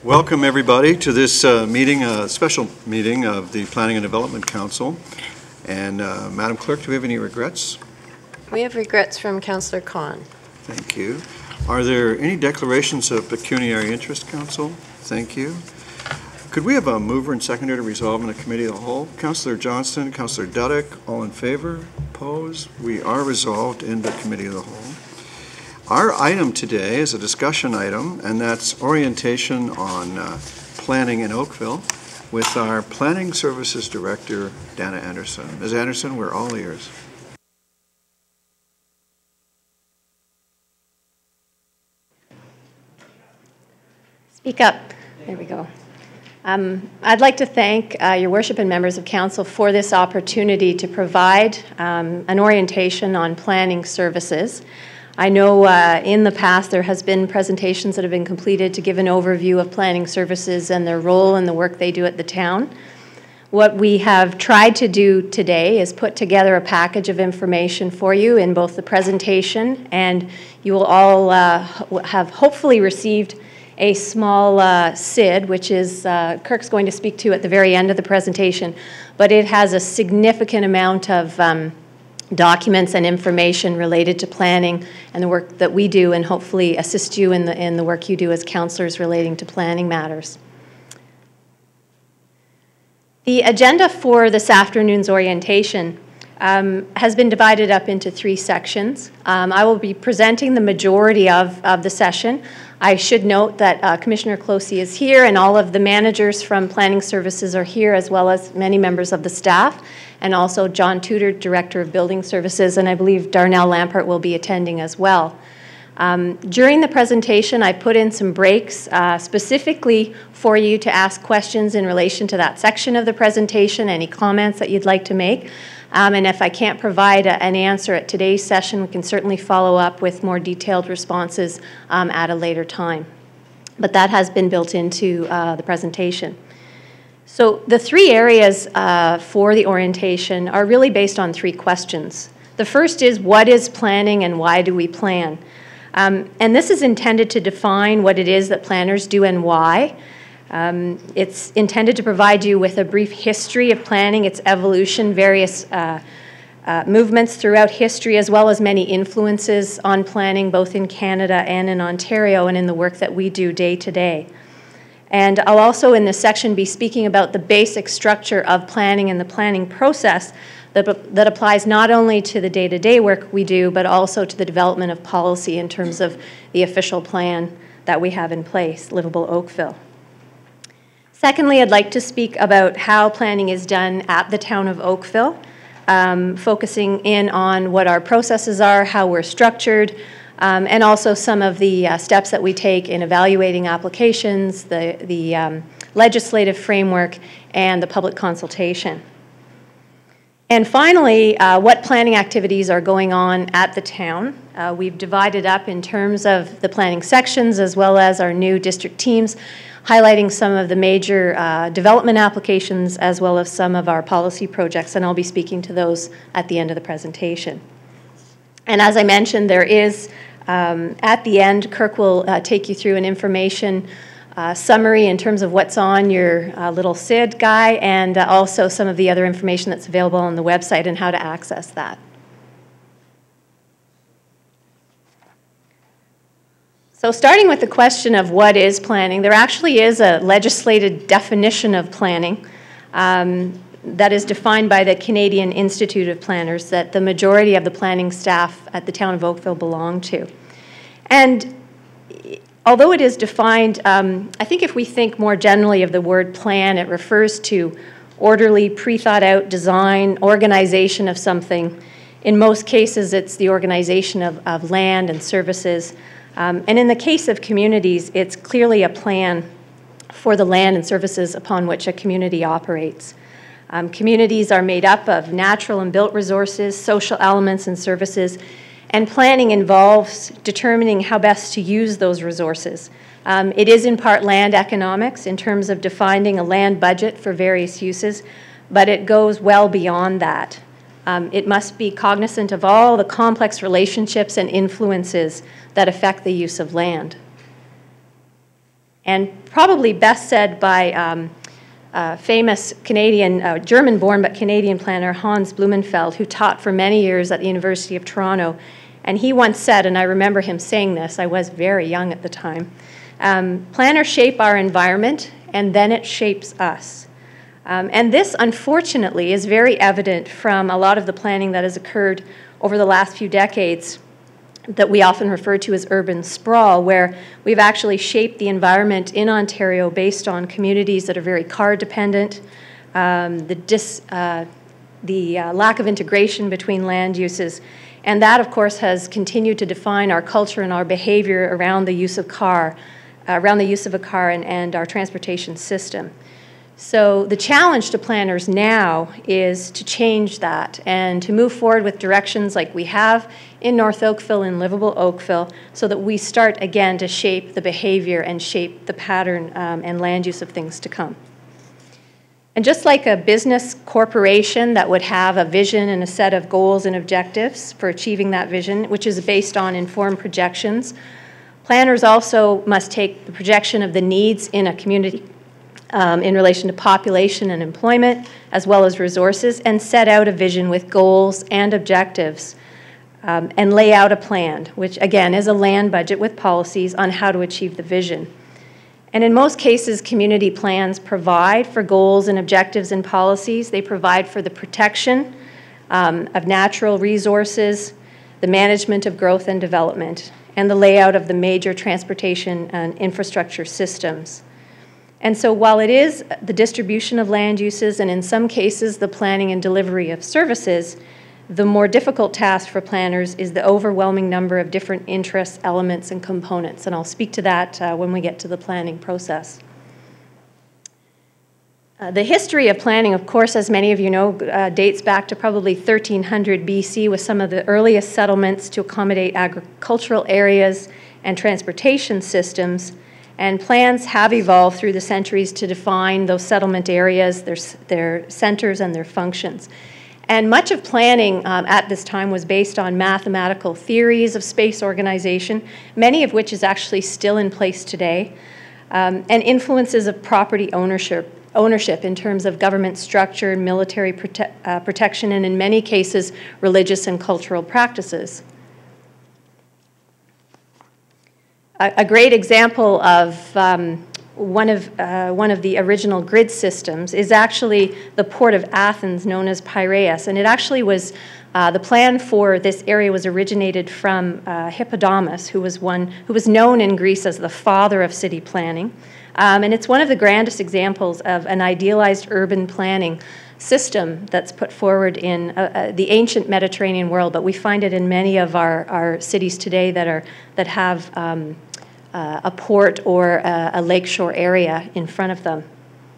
Welcome everybody to this meeting, special meeting of the Planning and Development Council. And Madam Clerk, do we have any regrets? We have regrets from Councillor Khan. Thank you. Are there any declarations of pecuniary interest, Council? Thank you. Could we have a mover and seconder to resolve in the Committee of the Whole? Councillor Johnston, Councillor Dudek, all in favor? Opposed? We are resolved in the Committee of the Whole. Our item today is a discussion item, and that's orientation on planning in Oakville with our Planning Services Director, Dana Anderson. Ms. Anderson, we're all ears. Speak up. There we go. I'd like to thank Your Worship and members of Council for this opportunity to provide an orientation on planning services. I know in the past there has been presentations that have been completed to give an overview of planning services and their role and the work they do at the town. What we have tried to do today is put together a package of information for you in both the presentation, and you will all have hopefully received a small SID, which is Kirk's going to speak to at the very end of the presentation, but it has a significant amount of documents and information related to planning and the work that we do, and hopefully assist you in the work you do as councillors relating to planning matters. The agenda for this afternoon's orientation has been divided up into 3 sections. I will be presenting the majority of the session. I should note that Commissioner Closey is here, and all of the managers from Planning Services are here, as well as many members of the staff, and also John Tudor, Director of Building Services, and I believe Darnell Lampert will be attending as well. During the presentation, I put in some breaks specifically for you to ask questions in relation to that section of the presentation, any comments that you'd like to make. And if I can't provide an answer at today's session, we can certainly follow up with more detailed responses at a later time. But that has been built into the presentation. So the 3 areas for the orientation are really based on 3 questions. The first is, what is planning and why do we plan? And this is intended to define what it is that planners do and why. It's intended to provide you with a brief history of planning, its evolution, various movements throughout history, as well as many influences on planning, both in Canada and in Ontario, and in the work that we do day to day. And I'll also in this section be speaking about the basic structure of planning and the planning process that applies not only to the day-to-day work we do, but also to the development of policy in terms of the official plan that we have in place, Livable Oakville. Secondly, I'd like to speak about how planning is done at the town of Oakville, focusing in on what our processes are, how we're structured, and also some of the steps that we take in evaluating applications, the legislative framework, and the public consultation. And finally, what planning activities are going on at the town. We've divided up in terms of the planning sections as well as our new district teams, highlighting some of the major development applications as well as some of our policy projects, and I'll be speaking to those at the end of the presentation. And as I mentioned, there is, at the end, Kirk will take you through an information summary in terms of what's on your little SID guy, and also some of the other information that's available on the website and how to access that. So starting with the question of what is planning, there actually is a legislated definition of planning that is defined by the Canadian Institute of Planners that the majority of the planning staff at the town of Oakville belong to. And although it is defined, I think if we think more generally of the word plan, it refers to orderly, pre-thought out design, organization of something. In most cases, it's the organization of land and services. And in the case of communities, it's clearly a plan for the land and services upon which a community operates. Communities are made up of natural and built resources, social elements and services, and planning involves determining how best to use those resources. It is in part land economics in terms of defining a land budget for various uses, but it goes well beyond that. It must be cognizant of all the complex relationships and influences that affect the use of land. And probably best said by famous Canadian, German-born but Canadian planner Hans Blumenfeld, who taught for many years at the University of Toronto. And he once said, and I remember him saying this, I was very young at the time, planners shape our environment and then it shapes us. And this, unfortunately, is very evident from a lot of the planning that has occurred over the last few decades that we often refer to as urban sprawl, where we've actually shaped the environment in Ontario based on communities that are very car-dependent, the lack of integration between land uses, and that, of course, has continued to define our culture and our behavior around the use of a car and our transportation system. So the challenge to planners now is to change that and to move forward with directions like we have in North Oakville and livable Oakville, so that we start again to shape the behavior and shape the pattern and land use of things to come. And just like a business corporation that would have a vision and a set of goals and objectives for achieving that vision, which is based on informed projections, planners also must take the projection of the needs in a community in relation to population and employment, as well as resources, and set out a vision with goals and objectives, and lay out a plan, which again is a land budget with policies on how to achieve the vision. And in most cases, community plans provide for goals and objectives and policies. They provide for the protection of natural resources, the management of growth and development, and the layout of the major transportation and infrastructure systems. And so while it is the distribution of land uses and in some cases the planning and delivery of services, the more difficult task for planners is the overwhelming number of different interests, elements, and components. And I'll speak to that when we get to the planning process. The history of planning, of course, as many of you know, dates back to probably 1300 BC with some of the earliest settlements to accommodate agricultural areas and transportation systems. And plans have evolved through the centuries to define those settlement areas, their centers, and their functions. And much of planning at this time was based on mathematical theories of space organization, many of which is actually still in place today, and influences of property ownership in terms of government structure, military protection, and in many cases, religious and cultural practices. A great example of one of the original grid systems is actually the port of Athens, known as Piraeus, and it actually was the plan for this area was originated from Hippodamus, who was known in Greece as the father of city planning, and it's one of the grandest examples of an idealized urban planning system that's put forward in the ancient Mediterranean world, but we find it in many of our cities today that have a port or a lakeshore area in front of them.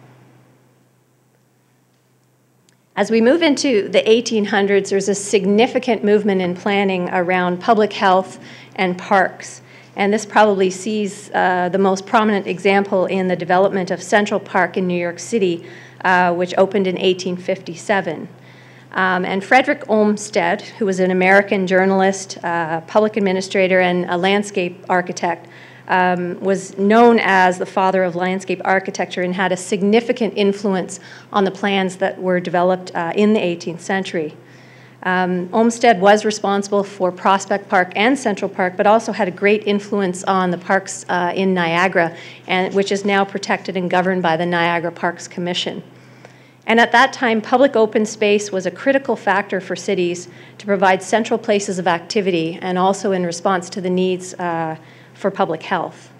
As we move into the 1800s, there's a significant movement in planning around public health and parks. And this probably sees the most prominent example in the development of Central Park in New York City, which opened in 1857. And Frederick Olmsted, who was an American journalist, public administrator, and a landscape architect, was known as the father of landscape architecture and had a significant influence on the plans that were developed in the 18th century. Olmsted was responsible for Prospect Park and Central Park, but also had a great influence on the parks in Niagara, which is now protected and governed by the Niagara Parks Commission. And at that time, public open space was a critical factor for cities to provide central places of activity and also in response to the needs for public health.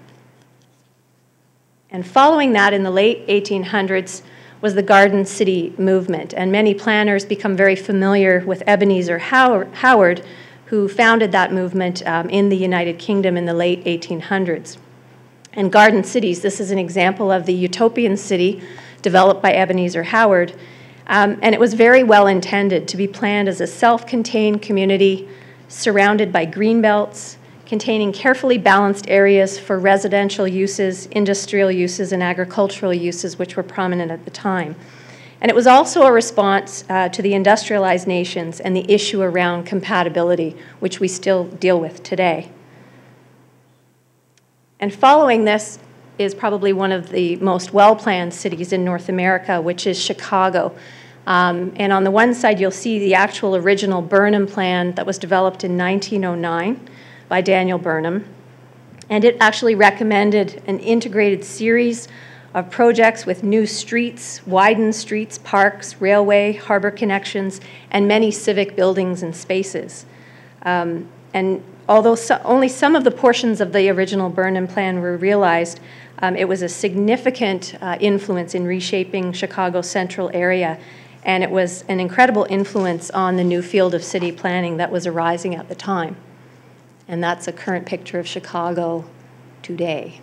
And following that, in the late 1800s, was the Garden City movement, and many planners become very familiar with Ebenezer Howard, who founded that movement in the United Kingdom in the late 1800s. And garden cities, this is an example of the utopian city developed by Ebenezer Howard, and it was very well intended to be planned as a self-contained community surrounded by green belts, containing carefully balanced areas for residential uses, industrial uses, and agricultural uses, which were prominent at the time. And it was also a response to the industrialized nations and the issue around compatibility, which we still deal with today. And following this, is probably one of the most well-planned cities in North America, which is Chicago. And on the one side, you'll see the actual original Burnham plan that was developed in 1909 by Daniel Burnham. And it actually recommended an integrated series of projects with new streets, widened streets, parks, railway, harbor connections, and many civic buildings and spaces. And although only some of the portions of the original Burnham plan were realized, it was a significant influence in reshaping Chicago's central area, and it was an incredible influence on the new field of city planning that was arising at the time. And that's a current picture of Chicago today.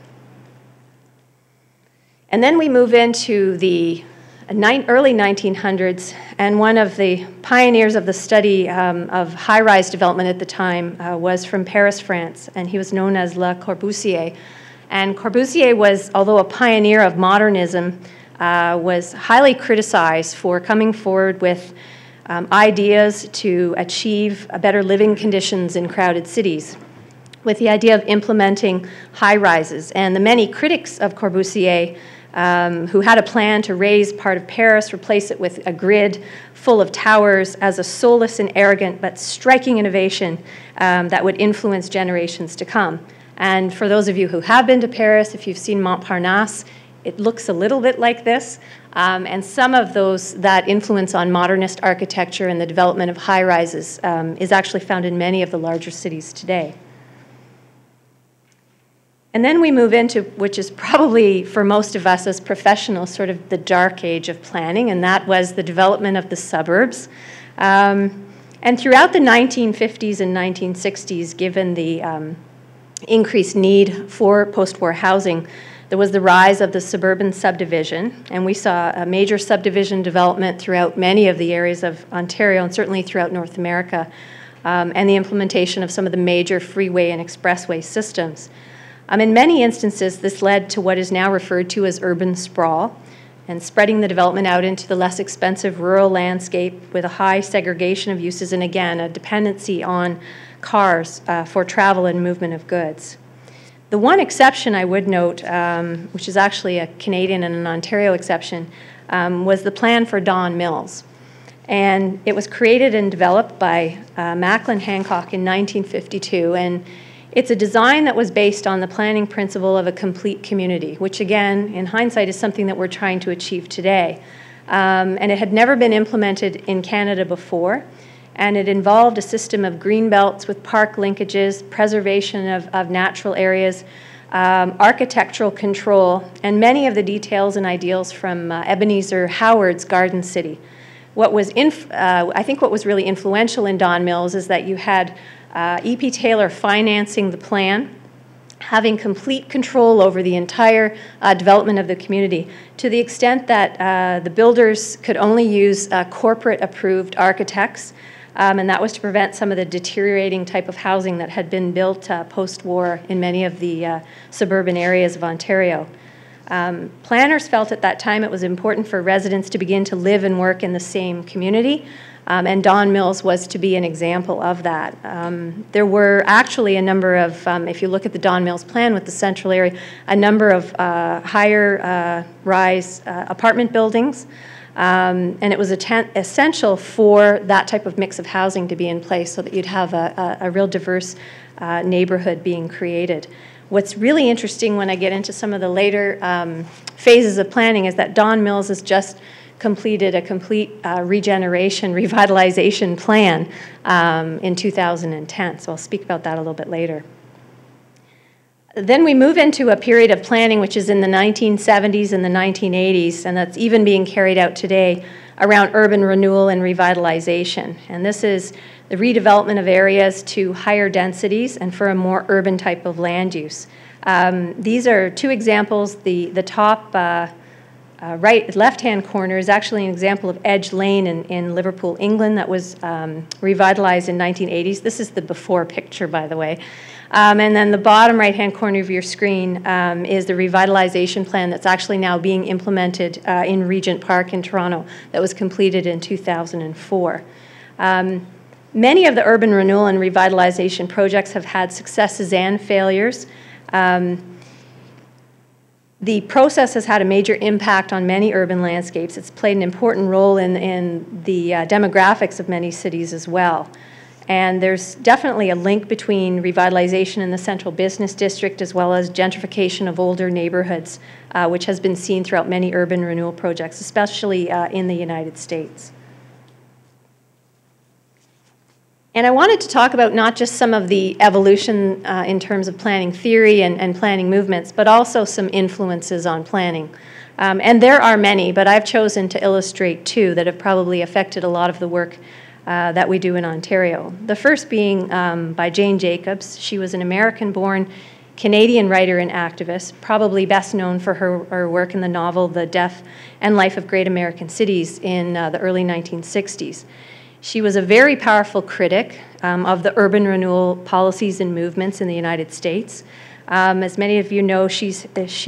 And then we move into the early 1900s, and one of the pioneers of the study of high-rise development at the time was from Paris, France, and he was known as Le Corbusier. And Corbusier was, although a pioneer of modernism, was highly criticized for coming forward with ideas to achieve better living conditions in crowded cities, with the idea of implementing high-rises. And the many critics of Corbusier who had a plan to raise part of Paris, replace it with a grid full of towers as a soulless and arrogant but striking innovation that would influence generations to come. And for those of you who have been to Paris, if you've seen Montparnasse, it looks a little bit like this. And some of that influence on modernist architecture and the development of high-rises is actually found in many of the larger cities today. And then we move into, which is probably for most of us as professionals, sort of the dark age of planning, and that was the development of the suburbs. And throughout the 1950s and 1960s, given the increased need for post-war housing, there was the rise of the suburban subdivision, and we saw a major subdivision development throughout many of the areas of Ontario and certainly throughout North America, and the implementation of some of the major freeway and expressway systems. In many instances, this led to what is now referred to as urban sprawl, and spreading the development out into the less expensive rural landscape with a high segregation of uses and, again, a dependency on cars for travel and movement of goods. The one exception I would note, which is actually a Canadian and an Ontario exception, was the plan for Don Mills. And it was created and developed by Macklin Hancock in 1952, and it's a design that was based on the planning principle of a complete community, which again, in hindsight, is something that we're trying to achieve today. And it had never been implemented in Canada before, and it involved a system of green belts with park linkages, preservation of natural areas, architectural control, and many of the details and ideals from Ebenezer Howard's Garden City. I think what was really influential in Don Mills is that you had E.P. Taylor financing the plan, having complete control over the entire development of the community, to the extent that the builders could only use corporate-approved architects, and that was to prevent some of the deteriorating type of housing that had been built post-war in many of the suburban areas of Ontario. Planners felt at that time it was important for residents to begin to live and work in the same community, and Don Mills was to be an example of that. There were actually a number of, if you look at the Don Mills plan with the central area, a number of higher rise apartment buildings, and it was essential for that type of mix of housing to be in place so that you'd have a real diverse neighborhood being created. What's really interesting when I get into some of the later phases of planning is that Don Mills has just completed a complete regeneration, revitalization plan in 2010. So I'll speak about that a little bit later. Then we move into a period of planning which is in the 1970s and the 1980s, and that's even being carried out today around urban renewal and revitalization. And this is the redevelopment of areas to higher densities and for a more urban type of land use. These are two examples. The top left-hand corner is actually an example of Edge Lane in Liverpool, England, that was revitalized in 1980s. This is the before picture, by the way. And then the bottom right-hand corner of your screen is the revitalization plan that's actually now being implemented in Regent Park in Toronto that was completed in 2004. Many of the urban renewal and revitalization projects have had successes and failures. The process has had a major impact on many urban landscapes. It's played an important role in the demographics of many cities as well. And there's definitely a link between revitalization in the central business district as well as gentrification of older neighborhoods, which has been seen throughout many urban renewal projects, especially in the United States. And I wanted to talk about not just some of the evolution in terms of planning theory and planning movements, but also some influences on planning. And there are many, but I've chosen to illustrate two that have probably affected a lot of the work that we do in Ontario. The first being by Jane Jacobs. She was an American-born Canadian writer and activist, probably best known for her work in the novel The Death and Life of Great American Cities in the early 1960s. She was a very powerful critic of the urban renewal policies and movements in the United States. As many of you know, she's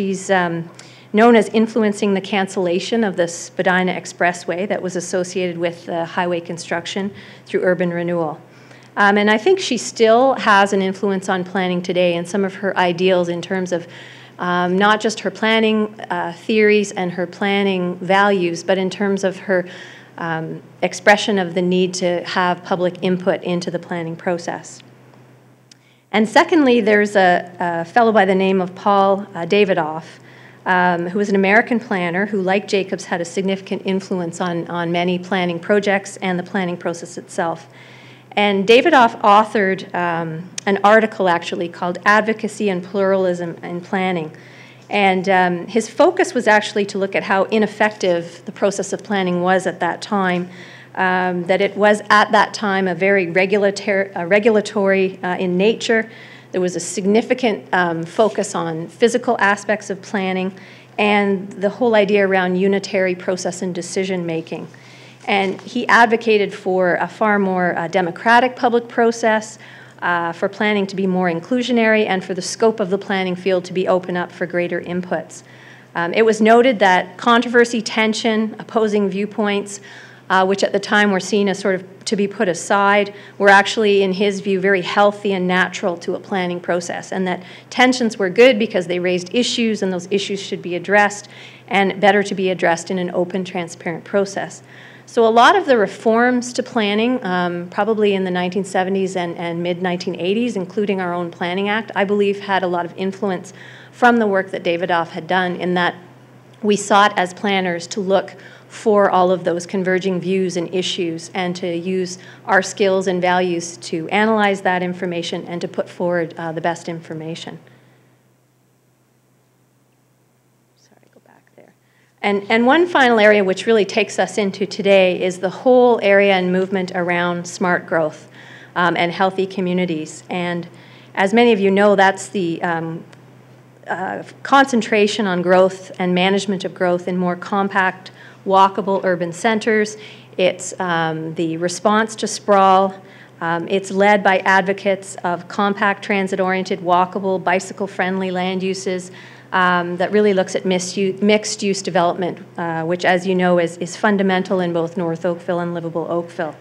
known as influencing the cancellation of the Spadina Expressway that was associated with highway construction through urban renewal. And I think she still has an influence on planning today and some of her ideals in terms of not just her planning theories and her planning values, but in terms of her expression of the need to have public input into the planning process. And secondly, there's a fellow by the name of Paul Davidoff, who was an American planner who, like Jacobs, had a significant influence on many planning projects and the planning process itself. And Davidoff authored an article, actually, called Advocacy and Pluralism in Planning. And his focus was actually to look at how ineffective the process of planning was at that time, that it was at that time a very regulatory in nature. There was a significant focus on physical aspects of planning and the whole idea around unitary process and decision making. And he advocated for a far more democratic public process, for planning to be more inclusionary, and for the scope of the planning field to be open up for greater inputs. It was noted that controversy, tension, opposing viewpoints, which at the time were seen as sort of to be put aside, were actually, in his view, very healthy and natural to a planning process, and that tensions were good because they raised issues, and those issues should be addressed, and better to be addressed in an open, transparent process. So a lot of the reforms to planning, probably in the 1970s and mid-1980s, including our own Planning Act, I believe had a lot of influence from the work that Davidoff had done, in that we sought as planners to look for all of those converging views and issues and to use our skills and values to analyze that information and to put forward the best information. And one final area which really takes us into today is the whole area and movement around smart growth and healthy communities. And as many of you know, that's the concentration on growth and management of growth in more compact, walkable urban centers. It's the response to sprawl. It's led by advocates of compact, transit-oriented, walkable, bicycle-friendly land uses, that really looks at mixed-use development, which, as you know, is fundamental in both North Oakville and livable Oakville.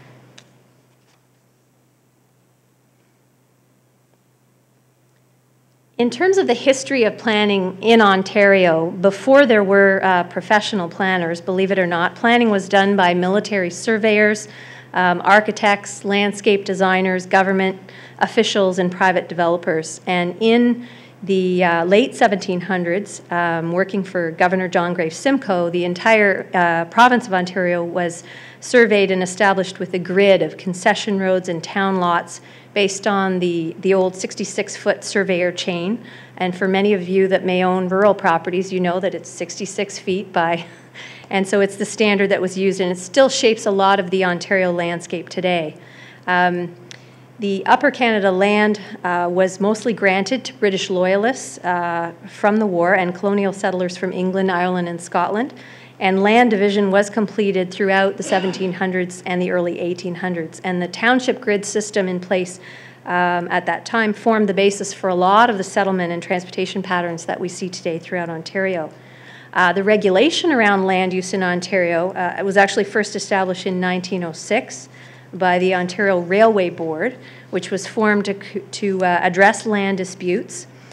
In terms of the history of planning in Ontario, before there were professional planners, believe it or not, planning was done by military surveyors, architects, landscape designers, government officials, and private developers. And in the late 1700s, working for Governor John Graves Simcoe, the entire province of Ontario was surveyed and established with a grid of concession roads and town lots based on the old 66-foot surveyor chain. And for many of you that may own rural properties, you know that it's 66 feet by, and so it's the standard that was used, and it still shapes a lot of the Ontario landscape today. The Upper Canada land was mostly granted to British loyalists from the war and colonial settlers from England, Ireland, and Scotland. And land division was completed throughout the 1700s and the early 1800s. And the township grid system in place at that time formed the basis for a lot of the settlement and transportation patterns that we see today throughout Ontario. The regulation around land use in Ontario was actually first established in 1906 by the Ontario Railway Board, which was formed to address land disputes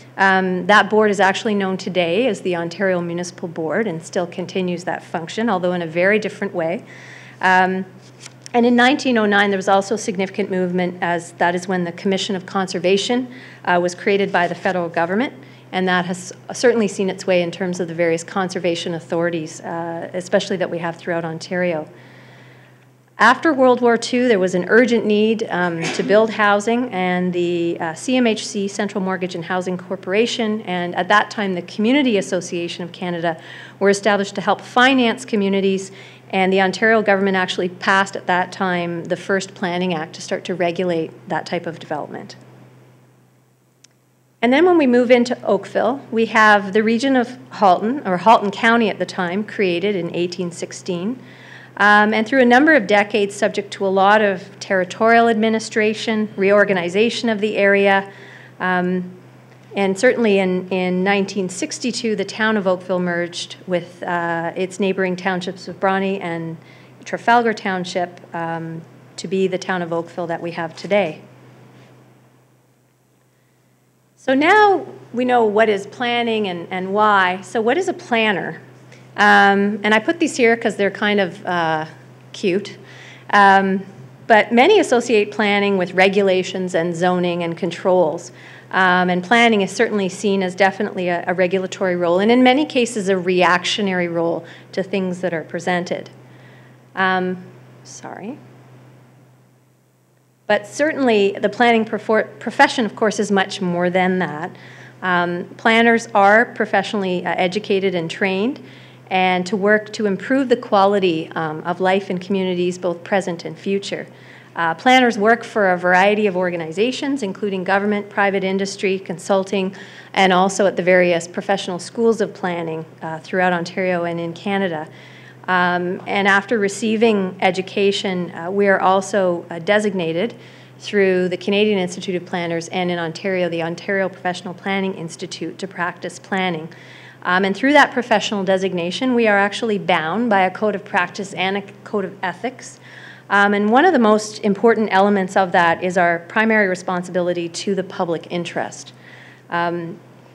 That board is actually known today as the Ontario Municipal Board and still continues that function, although in a very different way. And in 1909, there was also significant movement, as that is when the Commission of Conservation was created by the federal government, and that has certainly seen its way in terms of the various conservation authorities, especially that we have throughout Ontario. After World War II, there was an urgent need to build housing, and the CMHC, Central Mortgage and Housing Corporation, and at that time the Community Association of Canada were established to help finance communities, and the Ontario government actually passed at that time the first Planning Act to start to regulate that type of development. And then when we move into Oakville, we have the region of Halton, or Halton County at the time, created in 1816. And through a number of decades, subject to a lot of territorial administration, reorganization of the area, and certainly in 1962, the town of Oakville merged with its neighboring townships of Bronte and Trafalgar Township to be the town of Oakville that we have today. So now we know what is planning and why. So what is a planner? And I put these here because they're kind of cute. But many associate planning with regulations and zoning and controls. And planning is certainly seen as definitely a regulatory role, and in many cases a reactionary role to things that are presented. Sorry. But certainly the planning profession, of course, is much more than that. Planners are professionally educated and trained, and to work to improve the quality of life in communities, both present and future. Planners work for a variety of organizations, including government, private industry, consulting, and also at the various professional schools of planning throughout Ontario and in Canada. And after receiving education, we are also designated through the Canadian Institute of Planners and in Ontario, the Ontario Professional Planning Institute, to practice planning. And through that professional designation, we are actually bound by a code of practice and a code of ethics. And one of the most important elements of that is our primary responsibility to the public interest. And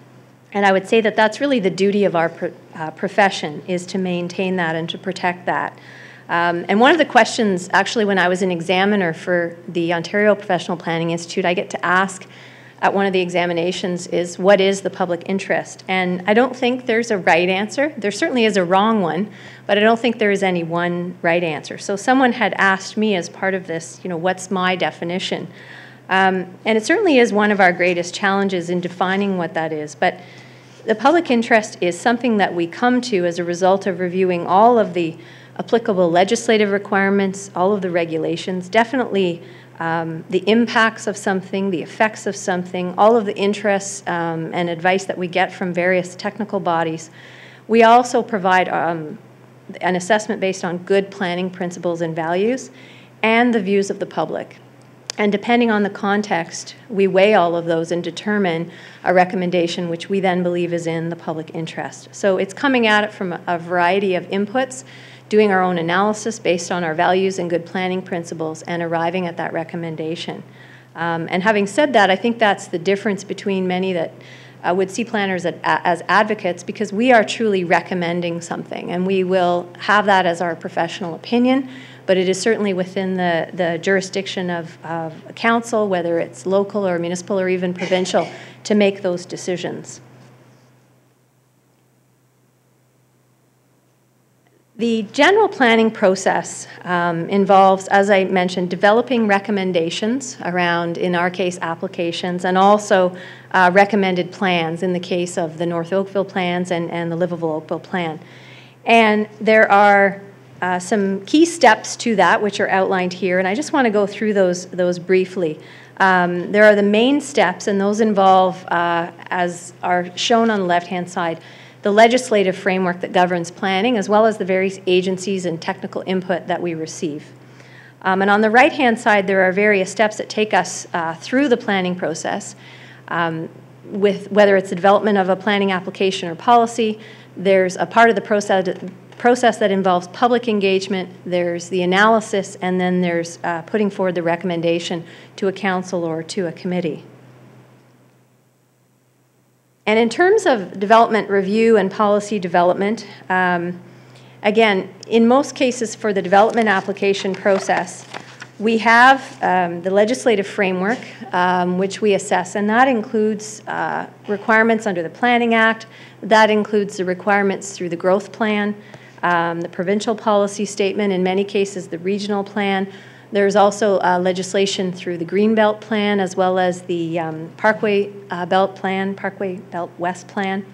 I would say that that's really the duty of our profession, is to maintain that and to protect that. And one of the questions, actually, when I was an examiner for the Ontario Professional Planning Institute, I get to ask at one of the examinations is, what is the public interest? And I don't think there's a right answer. There certainly is a wrong one, but I don't think there is any one right answer. So someone had asked me as part of this, what's my definition? And it certainly is one of our greatest challenges in defining what that is. But the public interest is something that we come to as a result of reviewing all of the applicable legislative requirements, all of the regulations, definitely the impacts of something, the effects of something, all of the interests and advice that we get from various technical bodies. We also provide an assessment based on good planning principles and values and the views of the public. And depending on the context, we weigh all of those and determine a recommendation which we then believe is in the public interest. So it's coming at it from a variety of inputs, doing our own analysis based on our values and good planning principles, and arriving at that recommendation. And having said that, I think that's the difference between many that would see planners as advocates, because we are truly recommending something, and we will have that as our professional opinion, but it is certainly within the jurisdiction of a council, whether it's local or municipal or even provincial, to make those decisions. The general planning process involves, as I mentioned, developing recommendations around, in our case, applications, and also recommended plans in the case of the North Oakville plans and the Livable Oakville plan. And there are some key steps to that which are outlined here, and I just want to go through those briefly. There are the main steps, and those involve, as are shown on the left-hand side, the legislative framework that governs planning, as well as the various agencies and technical input that we receive. And on the right-hand side, there are various steps that take us through the planning process, with whether it's the development of a planning application or policy. There's a part of the process that involves public engagement, there's the analysis, and then there's putting forward the recommendation to a council or to a committee. And in terms of development review and policy development, again, in most cases for the development application process, we have the legislative framework, which we assess, and that includes requirements under the Planning Act. That includes the requirements through the growth plan, the provincial policy statement, in many cases the regional plan. There's also legislation through the Greenbelt Plan, as well as the Parkway Belt Plan, Parkway Belt West Plan.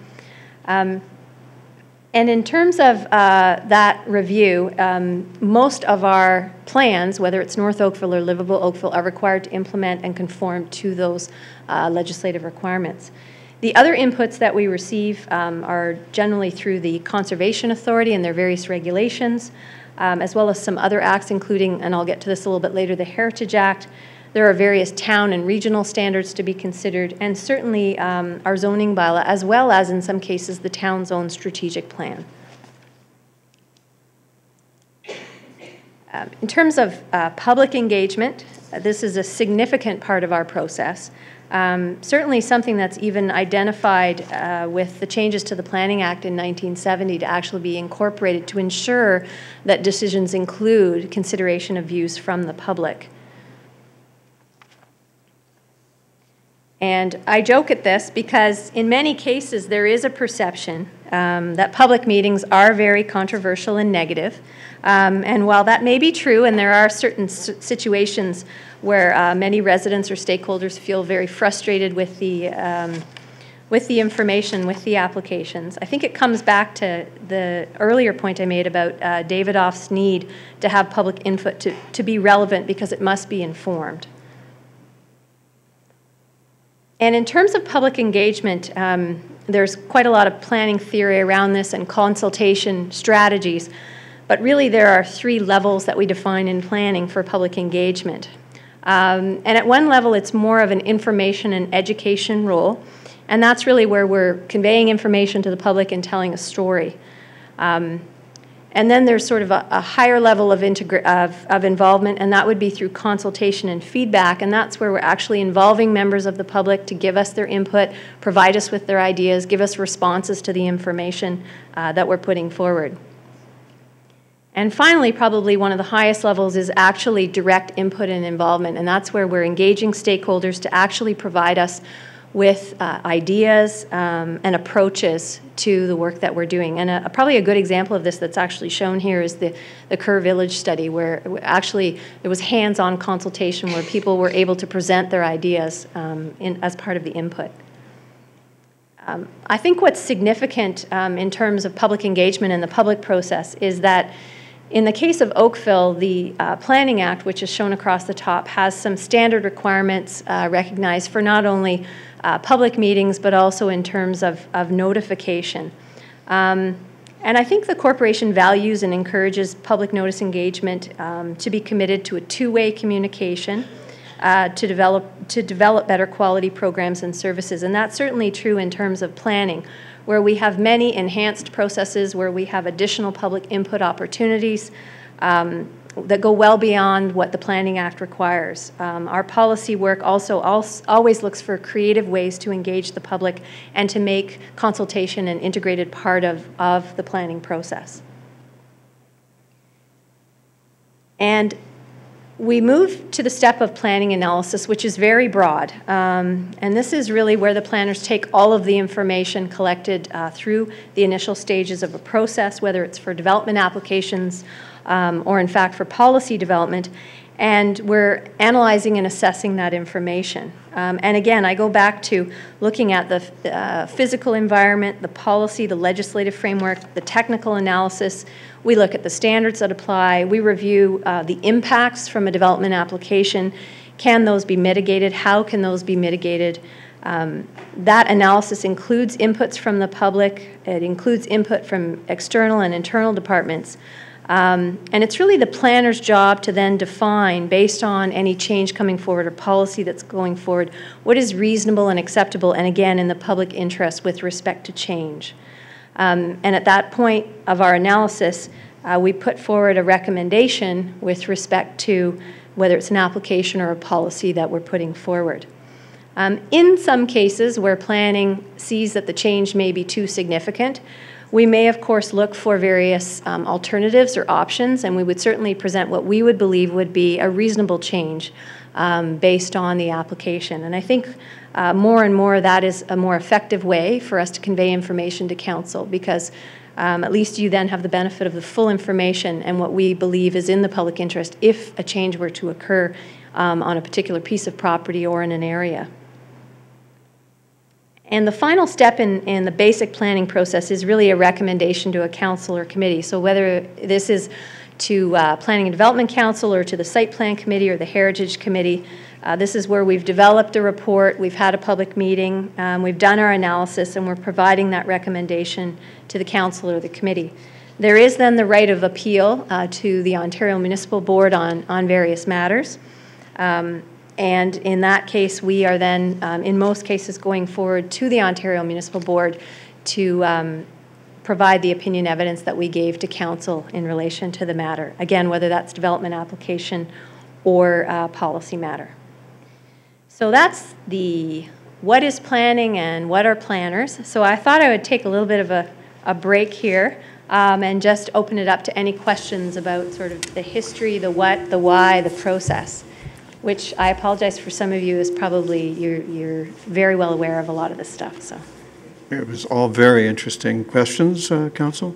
And in terms of that review, most of our plans, whether it's North Oakville or Livable Oakville, are required to implement and conform to those legislative requirements. The other inputs that we receive are generally through the Conservation Authority and their various regulations, as well as some other acts, including, and I'll get to this a little bit later, the Heritage Act. There are various town and regional standards to be considered, and certainly our zoning bylaw, as well as, in some cases, the town's own strategic plan. In terms of public engagement, this is a significant part of our process. Certainly something that's even identified with the changes to the Planning Act in 1970 to actually be incorporated to ensure that decisions include consideration of views from the public. And I joke at this because in many cases there is a perception that public meetings are very controversial and negative. And while that may be true, and there are certain situations where many residents or stakeholders feel very frustrated with the information, with the applications, I think it comes back to the earlier point I made about Davidoff's need to have public input to be relevant, because it must be informed. And in terms of public engagement, there's quite a lot of planning theory around this and consultation strategies, but really there are 3 levels that we define in planning for public engagement. And at one level, it's more of an information and education role, and that's really where we're conveying information to the public and telling a story. And then there's sort of a higher level of involvement, and that would be through consultation and feedback, and that's where we're actually involving members of the public to give us their input, provide us with their ideas, give us responses to the information that we're putting forward. And finally, probably one of the highest levels is actually direct input and involvement, and that's where we're engaging stakeholders to actually provide us with ideas and approaches to the work that we're doing. And probably a good example of this that's actually shown here is the Kerr Village study, where actually there was hands-on consultation where people were able to present their ideas as part of the input. I think what's significant in terms of public engagement in the public process is that in the case of Oakville, the Planning Act, which is shown across the top, has some standard requirements recognized for not only public meetings, but also in terms of notification. And I think the corporation values and encourages public notice engagement to be committed to a 2-way communication to develop better quality programs and services. And that's certainly true in terms of planning, where we have many enhanced processes, where we have additional public input opportunities that go well beyond what the Planning Act requires. Our policy work also always looks for creative ways to engage the public and to make consultation an integrated part of the planning process. And we move to the step of planning analysis, which is very broad. And this is really where the planners take all of the information collected through the initial stages of a process, whether it's for development applications or in fact for policy development, and we're analyzing and assessing that information. And again, I go back to looking at the physical environment, the policy, the legislative framework, the technical analysis. We look at the standards that apply. We review the impacts from a development application. Can those be mitigated? How can those be mitigated? That analysis includes inputs from the public. It includes input from external and internal departments. And it's really the planner's job to then define, based on any change coming forward or policy that's going forward, what is reasonable and acceptable, and again, in the public interest with respect to change. And at that point of our analysis, we put forward a recommendation with respect to whether it's an application or a policy that we're putting forward. In some cases where planning sees that the change may be too significant, we may, of course, look for various alternatives or options, and we would certainly present what we would believe would be a reasonable change based on the application. And I think more and more that is a more effective way for us to convey information to council, because at least you then have the benefit of the full information and what we believe is in the public interest if a change were to occur on a particular piece of property or in an area. And the final step in the basic planning process is really a recommendation to a council or committee. So whether this is to Planning and Development Council or to the Site Plan Committee or the Heritage Committee, this is where we've developed a report, we've had a public meeting, we've done our analysis, and we're providing that recommendation to the council or the committee. There is then the right of appeal to the Ontario Municipal Board on various matters. And in that case, we are then, in most cases, going forward to the Ontario Municipal Board to provide the opinion evidence that we gave to council in relation to the matter. Again, whether that's development application or policy matter. So that's the what is planning and what are planners. So I thought I would take a little bit of a break here and just open it up to any questions about sort of the history, the what, the why, the process, which I apologize for some of you is probably, you're very well aware of a lot of this stuff. So it was all very interesting questions, Council.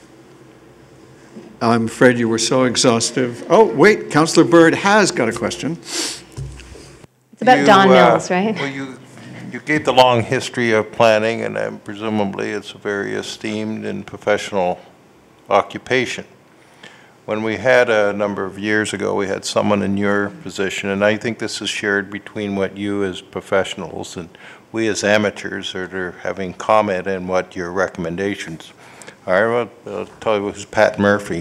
I'm afraid you were so exhaustive. Oh, wait, Councillor Bird has got a question. It's about Don Mills, right? Well, you gave the long history of planning, and presumably it's a very esteemed and professional occupation. When we had a number of years ago, we had someone in your position, and I think this is shared between what you as professionals and we as amateurs are having comment on what your recommendations are. I'll tell you, it was Pat Murphy.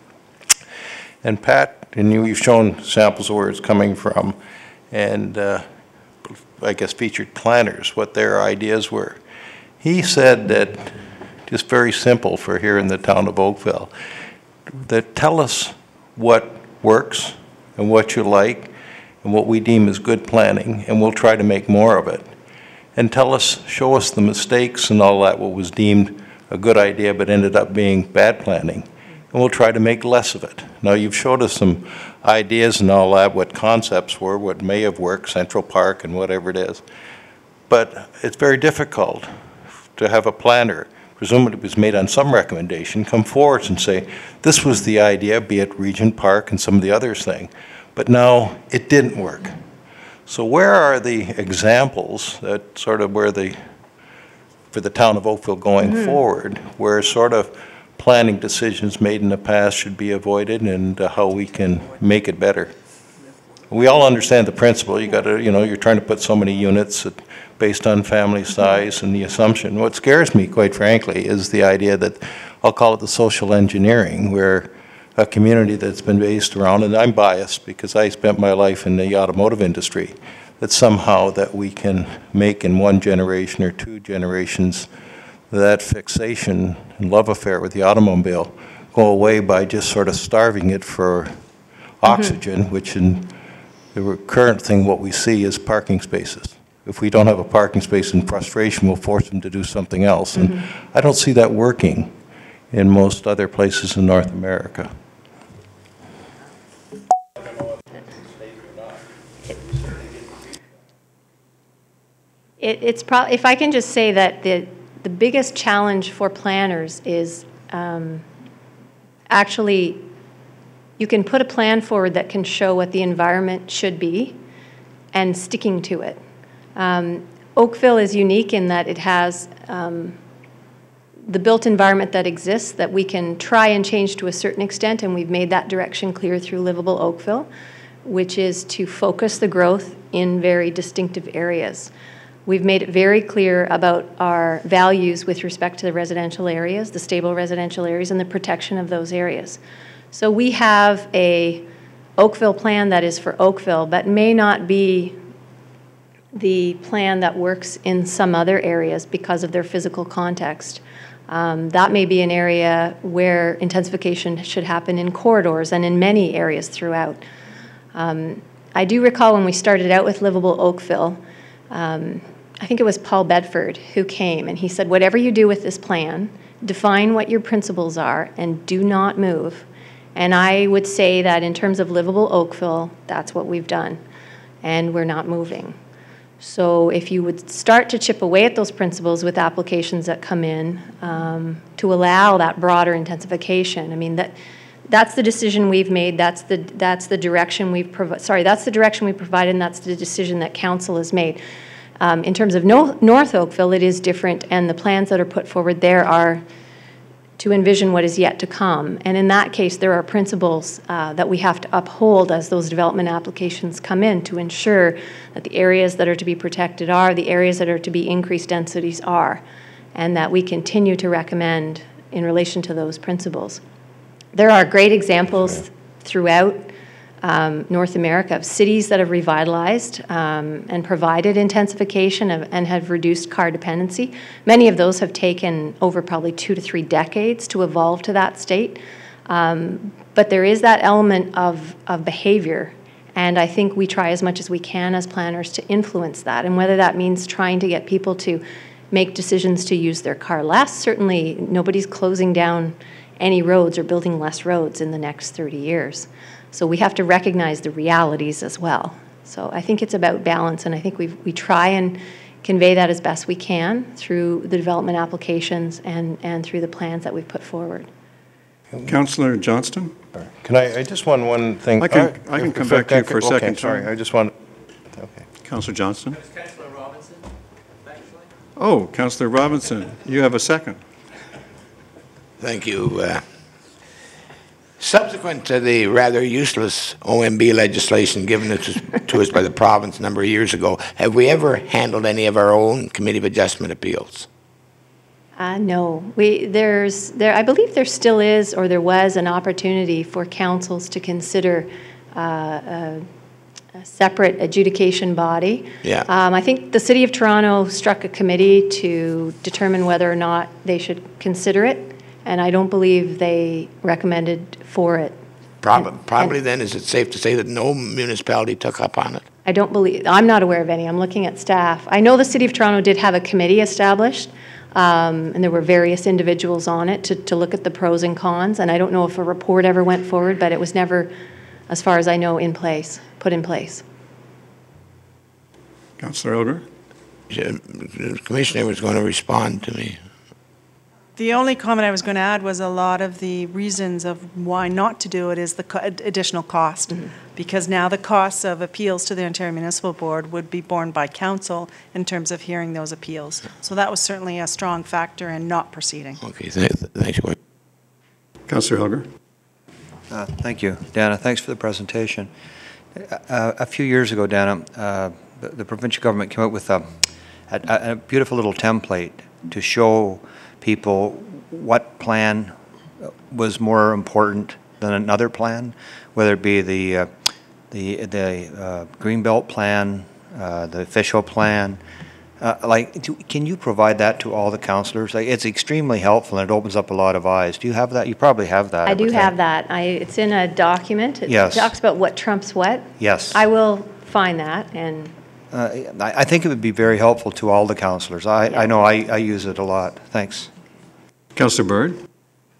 And Pat, and you've shown samples of where it's coming from, and I guess featured planners, what their ideas were. He said that, just very simple for here in the town of Oakville, that tell us what works and what you like and what we deem as good planning, and we'll try to make more of it. And show us the mistakes and all that, what was deemed a good idea but ended up being bad planning, and we'll try to make less of it. Now, you've showed us some ideas and all that, what concepts were, what may have worked, Central Park and whatever it is, but it's very difficult to have a planner, presumably it was made on some recommendation, come forward and say, this was the idea, be it Regent Park and some of the others thing, but now it didn't work. So where are the examples that sort of for the town of Oakville going forward, where sort of planning decisions made in the past should be avoided and how we can make it better? We all understand the principle. You got to, you're trying to put so many units based on family size and the assumption. What scares me, quite frankly, is the idea that, I'll call it the social engineering, where a community that's been based around, and I'm biased because I spent my life in the automotive industry, that somehow that we can make in one generation or two generations that fixation and love affair with the automobile go away by just sort of starving it for oxygen, which in the current thing what we see is parking spaces. If we don't have a parking space in frustration, we'll force them to do something else. And I don't see that working in most other places in North America. It's probably, if I can just say that the biggest challenge for planners is actually you can put a plan forward that can show what the environment should be and sticking to it. Oakville is unique in that it has the built environment that exists that we can try and change to a certain extent, and we've made that direction clear through Livable Oakville, which is to focus the growth in very distinctive areas. We've made it very clear about our values with respect to the residential areas, the stable residential areas, and the protection of those areas. So we have a Oakville plan that is for Oakville, but may not be the plan that works in some other areas because of their physical context. That may be an area where intensification should happen in corridors and in many areas throughout. I do recall when we started out with Livable Oakville, I think it was Paul Bedford who came, and he said, whatever you do with this plan, define what your principles are and do not move. And I would say that in terms of livable Oakville, that's what we've done, and we're not moving. So if you would start to chip away at those principles with applications that come in to allow that broader intensification, I mean, that's the decision we've made. That's the direction we've that's the direction we provided, and that's the decision that council has made. In terms of North Oakville, it is different, and the plans that are put forward there are to envision what is yet to come. And in that case, there are principles that we have to uphold as those development applications come in to ensure that the areas that are to be protected are, the areas that are to be increased densities are, and that we continue to recommend in relation to those principles. There are great examples throughout North America of cities that have revitalized and provided intensification and have reduced car dependency. Many of those have taken over probably 2 to 3 decades to evolve to that state. But there is that element of behavior, and I think we try as much as we can as planners to influence that. And whether that means trying to get people to make decisions to use their car less, certainly nobody's closing down any roads or building less roads in the next 30 years. So we have to recognize the realities as well. So I think it's about balance, and I think we try and convey that as best we can through the development applications and through the plans that we've put forward. Councillor Johnston? Can I just want one thing? I can come back to you for a second. Okay, sorry, I just want, okay. Councillor Johnston? Councillor Robinson, actually. Oh, Councillor Robinson, you have a second. Thank you. Subsequent to the rather useless OMB legislation given to us by the province a number of years ago, have we ever handled any of our own Committee of Adjustment appeals? No. I believe there still is, or there was, an opportunity for councils to consider a separate adjudication body. Yeah. I think the City of Toronto struck a committee to determine whether or not they should consider it, and I don't believe they recommended for it. Probably then, is it safe to say that no municipality took up on it? I'm not aware of any. I'm looking at staff. I know the City of Toronto did have a committee established, and there were various individuals on it to look at the pros and cons, and I don't know if a report ever went forward, but it was never, as far as I know, put in place. Councillor Elger? The Commissioner was going to respond to me. The only comment I was going to add was a lot of the reasons of why not to do it is the additional cost, because now the costs of appeals to the Ontario Municipal Board would be borne by council in terms of hearing those appeals. So that was certainly a strong factor in not proceeding. Okay, thanks. Councillor Elger? Thank you, Dana. Thanks for the presentation. A few years ago, Dana, the provincial government came up with a beautiful little template to show people what plan was more important than another plan, whether it be the Greenbelt plan, the official plan. Can you provide that to all the councillors? It's extremely helpful, and it opens up a lot of eyes. Do you have that? You probably have that. I do have that. It's in a document. It talks about what trumps what. Yes. I will find that and. I think it would be very helpful to all the councillors. I know I use it a lot. Thanks. Councillor Bird?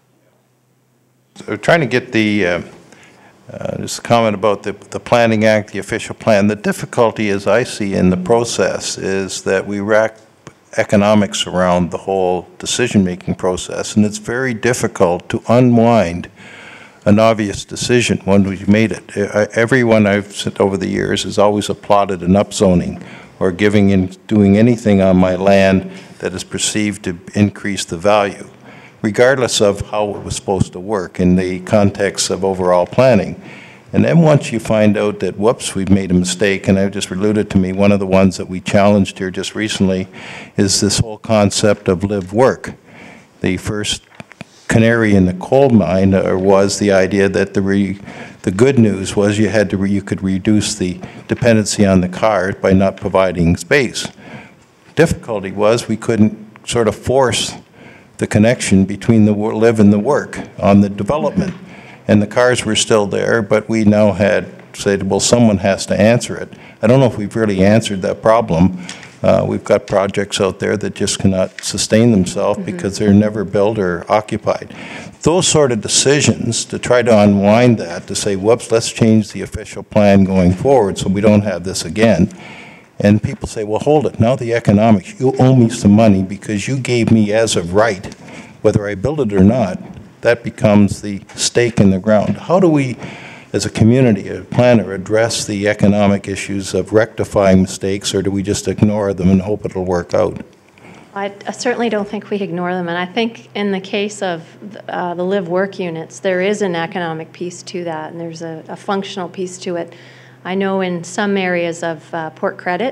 So trying to get the, just a comment about the Planning Act, the official plan. The difficulty, as I see in the process, is that we wrap economics around the whole decision-making process, and it's very difficult to unwind an obvious decision when we've made it. Everyone I've sent over the years has always applauded an upzoning or doing anything on my land that is perceived to increase the value, regardless of how it was supposed to work in the context of overall planning. And then once you find out that, whoops, we've made a mistake, and I just alluded to me, one of the ones that we challenged here just recently is this whole concept of live-work. The first canary in the coal mine was the idea that the good news was you could reduce the dependency on the car by not providing space. Difficulty was we couldn't sort of force the connection between the live and the work on the development. And the cars were still there, but we now had said, well, someone has to answer it. I don't know if we've really answered that problem. We've got projects out there that just cannot sustain themselves because they're never built or occupied. Those sort of decisions, to try to unwind that, to say, whoops, let's change the official plan going forward so we don't have this again. And people say, well, hold it, now the economics, you owe me some money because you gave me as of right, whether I build it or not, that becomes the stake in the ground. How do we, as a community, a planner, address the economic issues of rectifying mistakes, or do we just ignore them and hope it'll work out? I certainly don't think we ignore them, and I think in the case of the live-work units, there is an economic piece to that, and there's a functional piece to it. I know in some areas of Port Credit,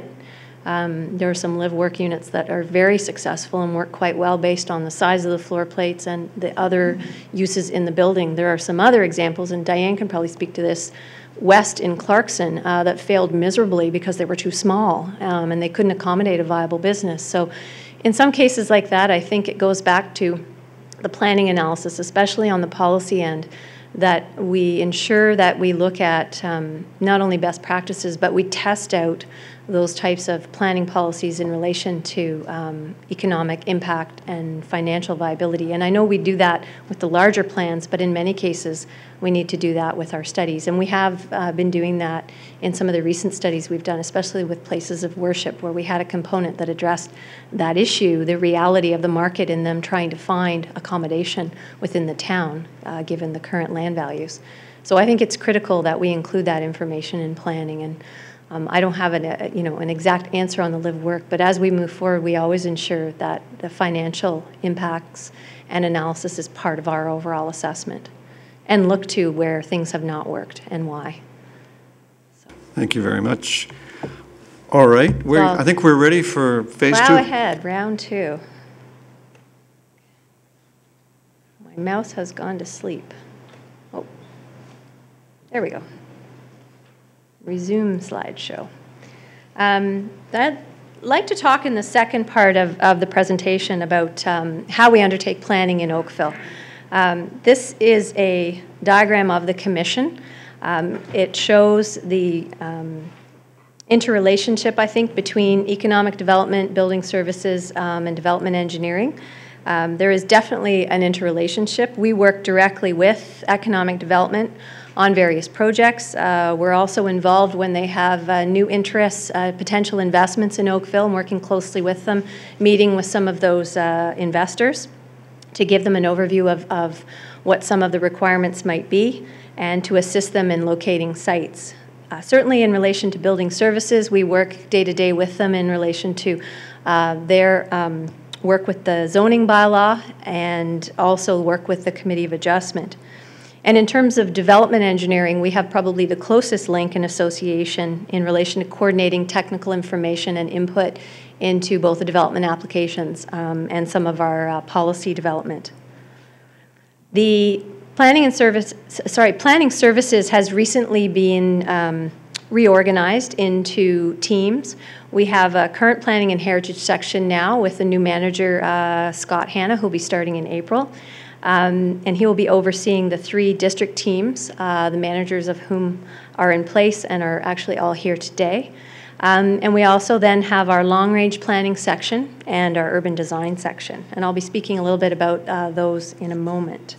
there are some live-work units that are very successful and work quite well based on the size of the floor plates and the other uses in the building. There are some other examples, and Diane can probably speak to this, west in Clarkson, that failed miserably because they were too small and they couldn't accommodate a viable business. So in some cases like that, I think it goes back to the planning analysis, especially on the policy end, that we ensure that we look at not only best practices, but we test out those types of planning policies in relation to economic impact and financial viability. And I know we do that with the larger plans, but in many cases we need to do that with our studies. And we have been doing that in some of the recent studies we've done, especially with places of worship, where we had a component that addressed that issue, the reality of the market in them trying to find accommodation within the town, given the current land values. So I think it's critical that we include that information in planning. And I don't have an exact answer on the live work, but as we move forward, we always ensure that the financial impacts and analysis is part of our overall assessment, and look to where things have not worked and why. Thank you very much. All right, I think we're ready for phase 2. Plow ahead, round 2. My mouse has gone to sleep. Oh, there we go. Resume slideshow. I'd like to talk in the second part of the presentation about how we undertake planning in Oakville. This is a diagram of the commission. It shows the interrelationship, I think, between economic development, building services, and development engineering. There is definitely an interrelationship. We work directly with economic development on various projects. We're also involved when they have new interests, potential investments in Oakville, and working closely with them, meeting with some of those investors to give them an overview of what some of the requirements might be and to assist them in locating sites. Certainly in relation to building services, we work day to day with them in relation to their work with the zoning bylaw and also work with the Committee of Adjustment. And in terms of development engineering, we have probably the closest link and association in relation to coordinating technical information and input into both the development applications and some of our policy development. The planning services has recently been reorganized into teams. We have a current planning and heritage section now with the new manager, Scott Hanna, who will be starting in April. And he will be overseeing the 3 district teams, the managers of whom are in place and are actually all here today. And we also then have our long-range planning section and our urban design section. And I'll be speaking a little bit about those in a moment.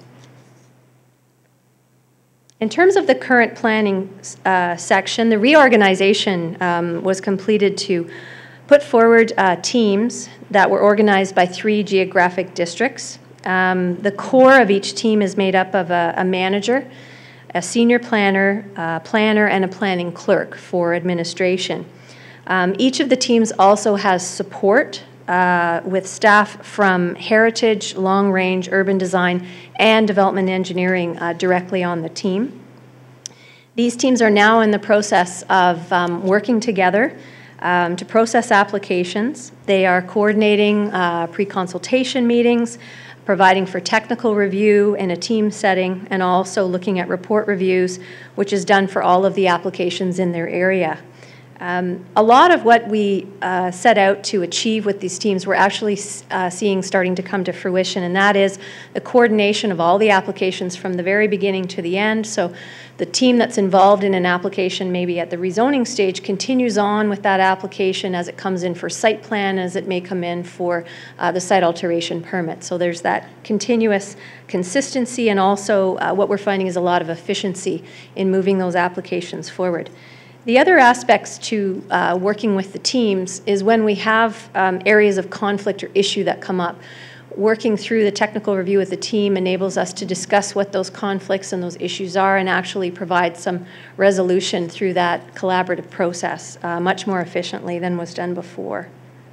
In terms of the current planning section, the reorganization was completed to put forward teams that were organized by 3 geographic districts. The core of each team is made up of a manager, a senior planner, and a planning clerk for administration. Each of the teams also has support with staff from heritage, long-range, urban design, and development engineering directly on the team. These teams are now in the process of working together to process applications. They are coordinating pre-consultation meetings, providing for technical review in a team setting, and also looking at report reviews, which is done for all of the applications in their area. A lot of what we set out to achieve with these teams we're actually seeing starting to come to fruition, and that is the coordination of all the applications from the very beginning to the end. So the team that's involved in an application maybe at the rezoning stage continues on with that application as it comes in for site plan, as it may come in for the site alteration permit. So there's that continuous consistency, and also what we're finding is a lot of efficiency in moving those applications forward. The other aspects to working with the teams is when we have areas of conflict or issue that come up. Working through the technical review with the team enables us to discuss what those conflicts and those issues are and actually provide some resolution through that collaborative process much more efficiently than was done before.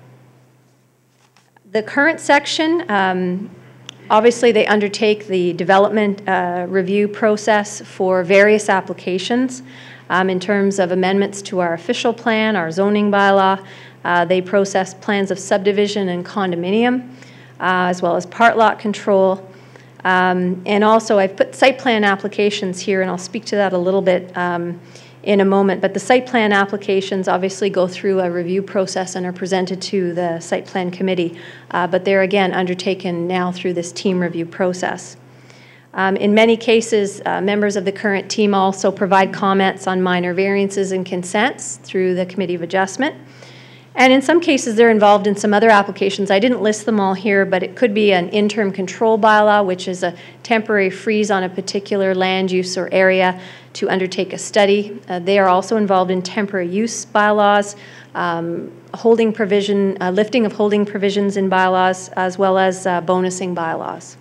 The current section, obviously they undertake the development review process for various applications. In terms of amendments to our official plan, our zoning bylaw, they process plans of subdivision and condominium, as well as part lot control. And also I've put site plan applications here, and I'll speak to that a little bit in a moment. But the site plan applications obviously go through a review process and are presented to the site plan committee, but they're again undertaken now through this team review process. In many cases, members of the current team also provide comments on minor variances and consents through the Committee of Adjustment. And in some cases, they're involved in some other applications. I didn't list them all here, but it could be an interim control bylaw, which is a temporary freeze on a particular land use or area to undertake a study. They are also involved in temporary use bylaws, holding provision, lifting of holding provisions in bylaws, as well as bonusing bylaws.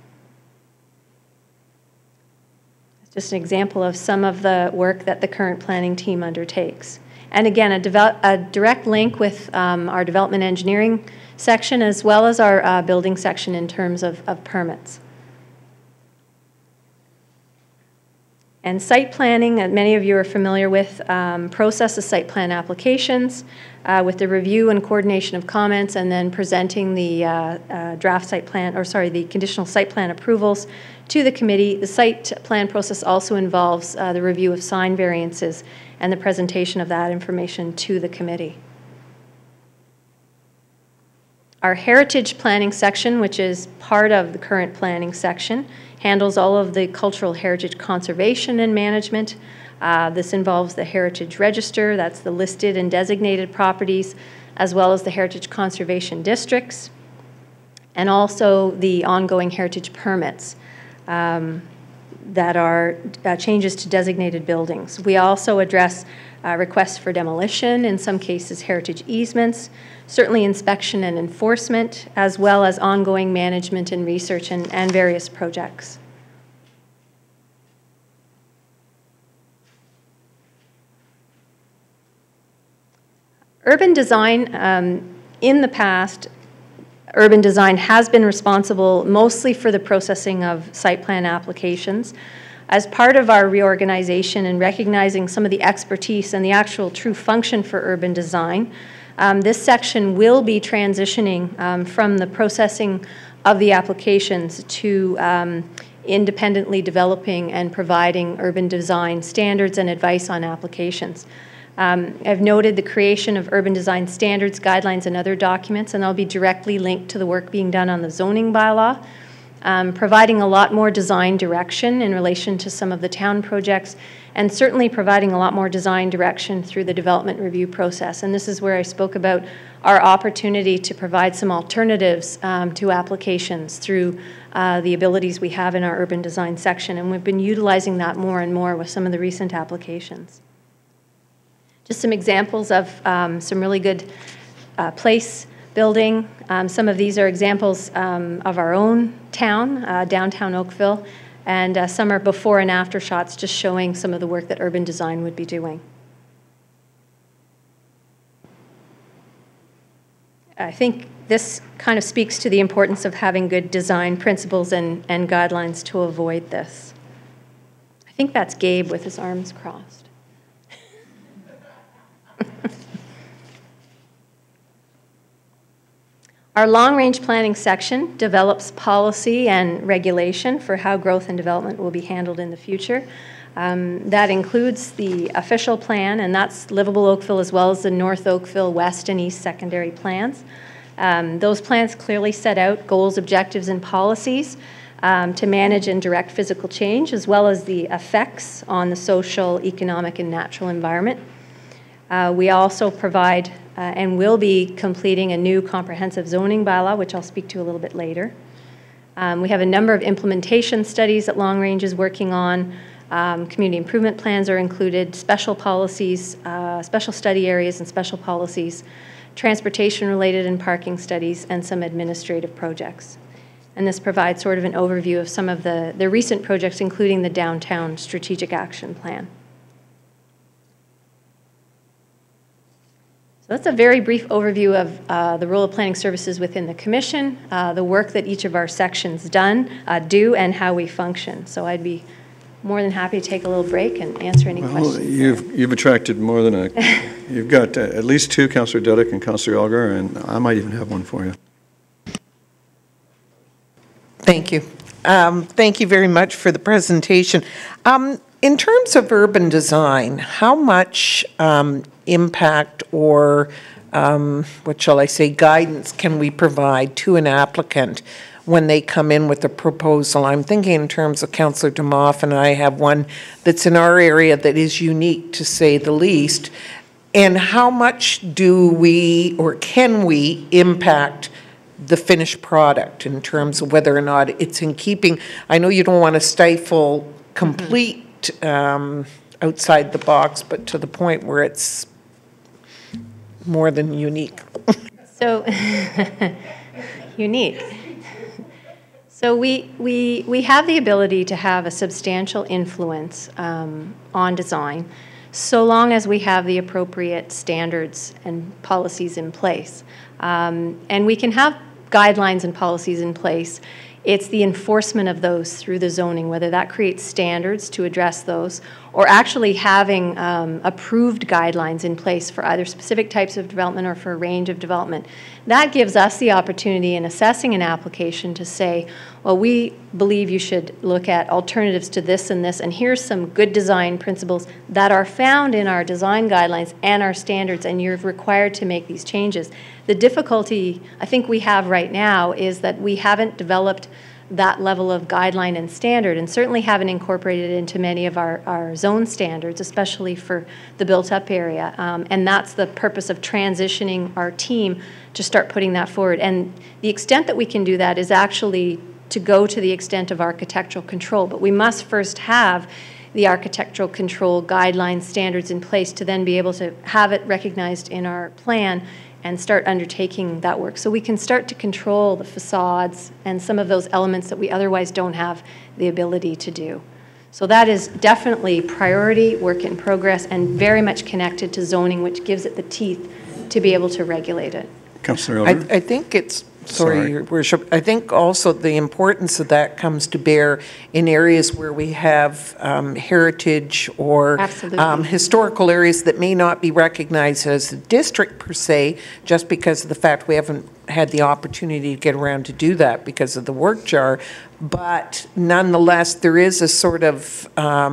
Just an example of some of the work that the current planning team undertakes. And again, a direct link with our development engineering section as well as our building section in terms of permits. And site planning, many of you are familiar with, processes site plan applications with the review and coordination of comments, and then presenting the draft site plan, or sorry, the conditional site plan approvals to the committee. The site plan process also involves the review of sign variances and the presentation of that information to the committee. Our heritage planning section, which is part of the current planning section, handles all of the cultural heritage conservation and management. This involves the heritage register, that's the listed and designated properties, as well as the heritage conservation districts, and also the ongoing heritage permits that are changes to designated buildings. We also address requests for demolition, in some cases heritage easements, certainly inspection and enforcement, as well as ongoing management and research and various projects. Urban design, in the past, urban design has been responsible mostly for the processing of site plan applications. As part of our reorganization and recognizing some of the expertise and the actual true function for urban design, this section will be transitioning from the processing of the applications to independently developing and providing urban design standards and advice on applications. I've noted the creation of urban design standards, guidelines, and other documents, and they'll be directly linked to the work being done on the zoning bylaw, providing a lot more design direction in relation to some of the town projects, and certainly providing a lot more design direction through the development review process. And this is where I spoke about our opportunity to provide some alternatives to applications through the abilities we have in our urban design section, and we've been utilizing that more and more with some of the recent applications. Just some examples of some really good place building. Some of these are examples of our own town, downtown Oakville, and some are before and after shots just showing some of the work that urban design would be doing. I think this kind of speaks to the importance of having good design principles and guidelines to avoid this. I think that's Gabe with his arms crossed. Our long-range planning section develops policy and regulation for how growth and development will be handled in the future. That includes the official plan, and that's Livable Oakville as well as the North Oakville West and East secondary plans. Those plans clearly set out goals, objectives, and policies to manage and direct physical change, as well as the effects on the social, economic, and natural environment. We also provide and will be completing a new comprehensive zoning bylaw, which I'll speak to a little bit later. We have a number of implementation studies that Long Range is working on. Community improvement plans are included, special policies, special study areas and special policies, transportation-related and parking studies, and some administrative projects. And this provides sort of an overview of some of the recent projects, including the Downtown Strategic Action Plan. So that's a very brief overview of the role of planning services within the Commission, the work that each of our sections do, and how we function. So I'd be more than happy to take a little break and answer any questions. You've attracted more than you've got at least two, Councillor Dudek and Councillor Elgar, and I might even have one for you. Thank you. Thank you very much for the presentation. In terms of urban design, how much impact or, what shall I say, guidance can we provide to an applicant when they come in with a proposal? I'm thinking in terms of Councillor Demoff, and I have one that's in our area that is unique, to say the least. And how much do we or can we impact the finished product in terms of whether or not it's in keeping? I know you don't want to stifle complete outside the box, but to the point where it's more than unique. So, unique. So we have the ability to have a substantial influence on design, so long as we have the appropriate standards and policies in place. And we can have guidelines and policies in place. It's the enforcement of those through the zoning, whether that creates standards to address those, or actually having approved guidelines in place for either specific types of development or for a range of development. That gives us the opportunity in assessing an application to say, well, we believe you should look at alternatives to this, and here's some good design principles that are found in our design guidelines and our standards, and you're required to make these changes. The difficulty I think we have right now is that we haven't developed that level of guideline and standard, and certainly haven't incorporated it into many of our zone standards, especially for the built-up area. And that's the purpose of transitioning our team to start putting that forward. And the extent that we can do that is actually to go to the extent of architectural control. But we must first have the architectural control guidelines, standards in place to then be able to have it recognized in our plan and start undertaking that work. So we can start to control the facades and some of those elements that we otherwise don't have the ability to do. So that is definitely priority, work in progress, and very much connected to zoning, which gives it the teeth to be able to regulate it. Councillor Elder? I think it's, sorry, Your Worship, I think also the importance of that comes to bear in areas where we have heritage or historical areas that may not be recognized as a district per se, just because of the fact we haven't had the opportunity to get around to do that because of the work jar. But nonetheless, there is a sort of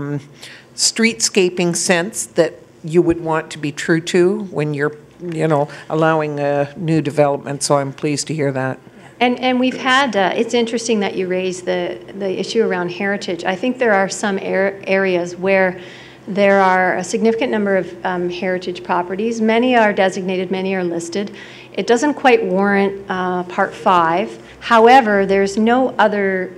streetscaping sense that you would want to be true to when you're allowing a new development, so I'm pleased to hear that. And we've had, it's interesting that you raised the issue around heritage. I think there are some areas where there are a significant number of heritage properties. Many are designated, many are listed. It doesn't quite warrant Part 5. However, there's no other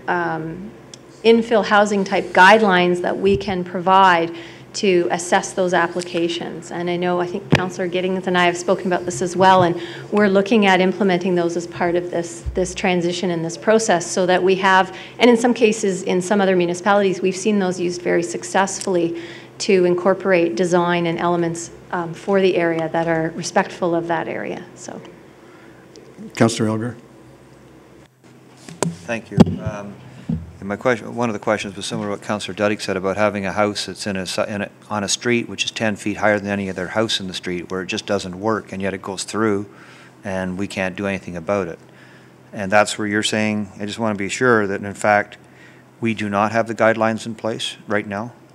infill housing type guidelines that we can provide to assess those applications. And I think Councillor Giddings and I have spoken about this as well, and we're looking at implementing those as part of this transition and this process so that we have, and in some cases, in some other municipalities, we've seen those used very successfully to incorporate design and elements for the area that are respectful of that area. So, Councillor Elgar? Thank you. My question, one of the questions was similar to what Councillor Duddick said about having a house that's on a street which is 10 feet higher than any other house in the street, where it just doesn't work, and yet it goes through, and we can't do anything about it. And that's where you're saying, I just want to be sure that in fact we do not have the guidelines in place right now.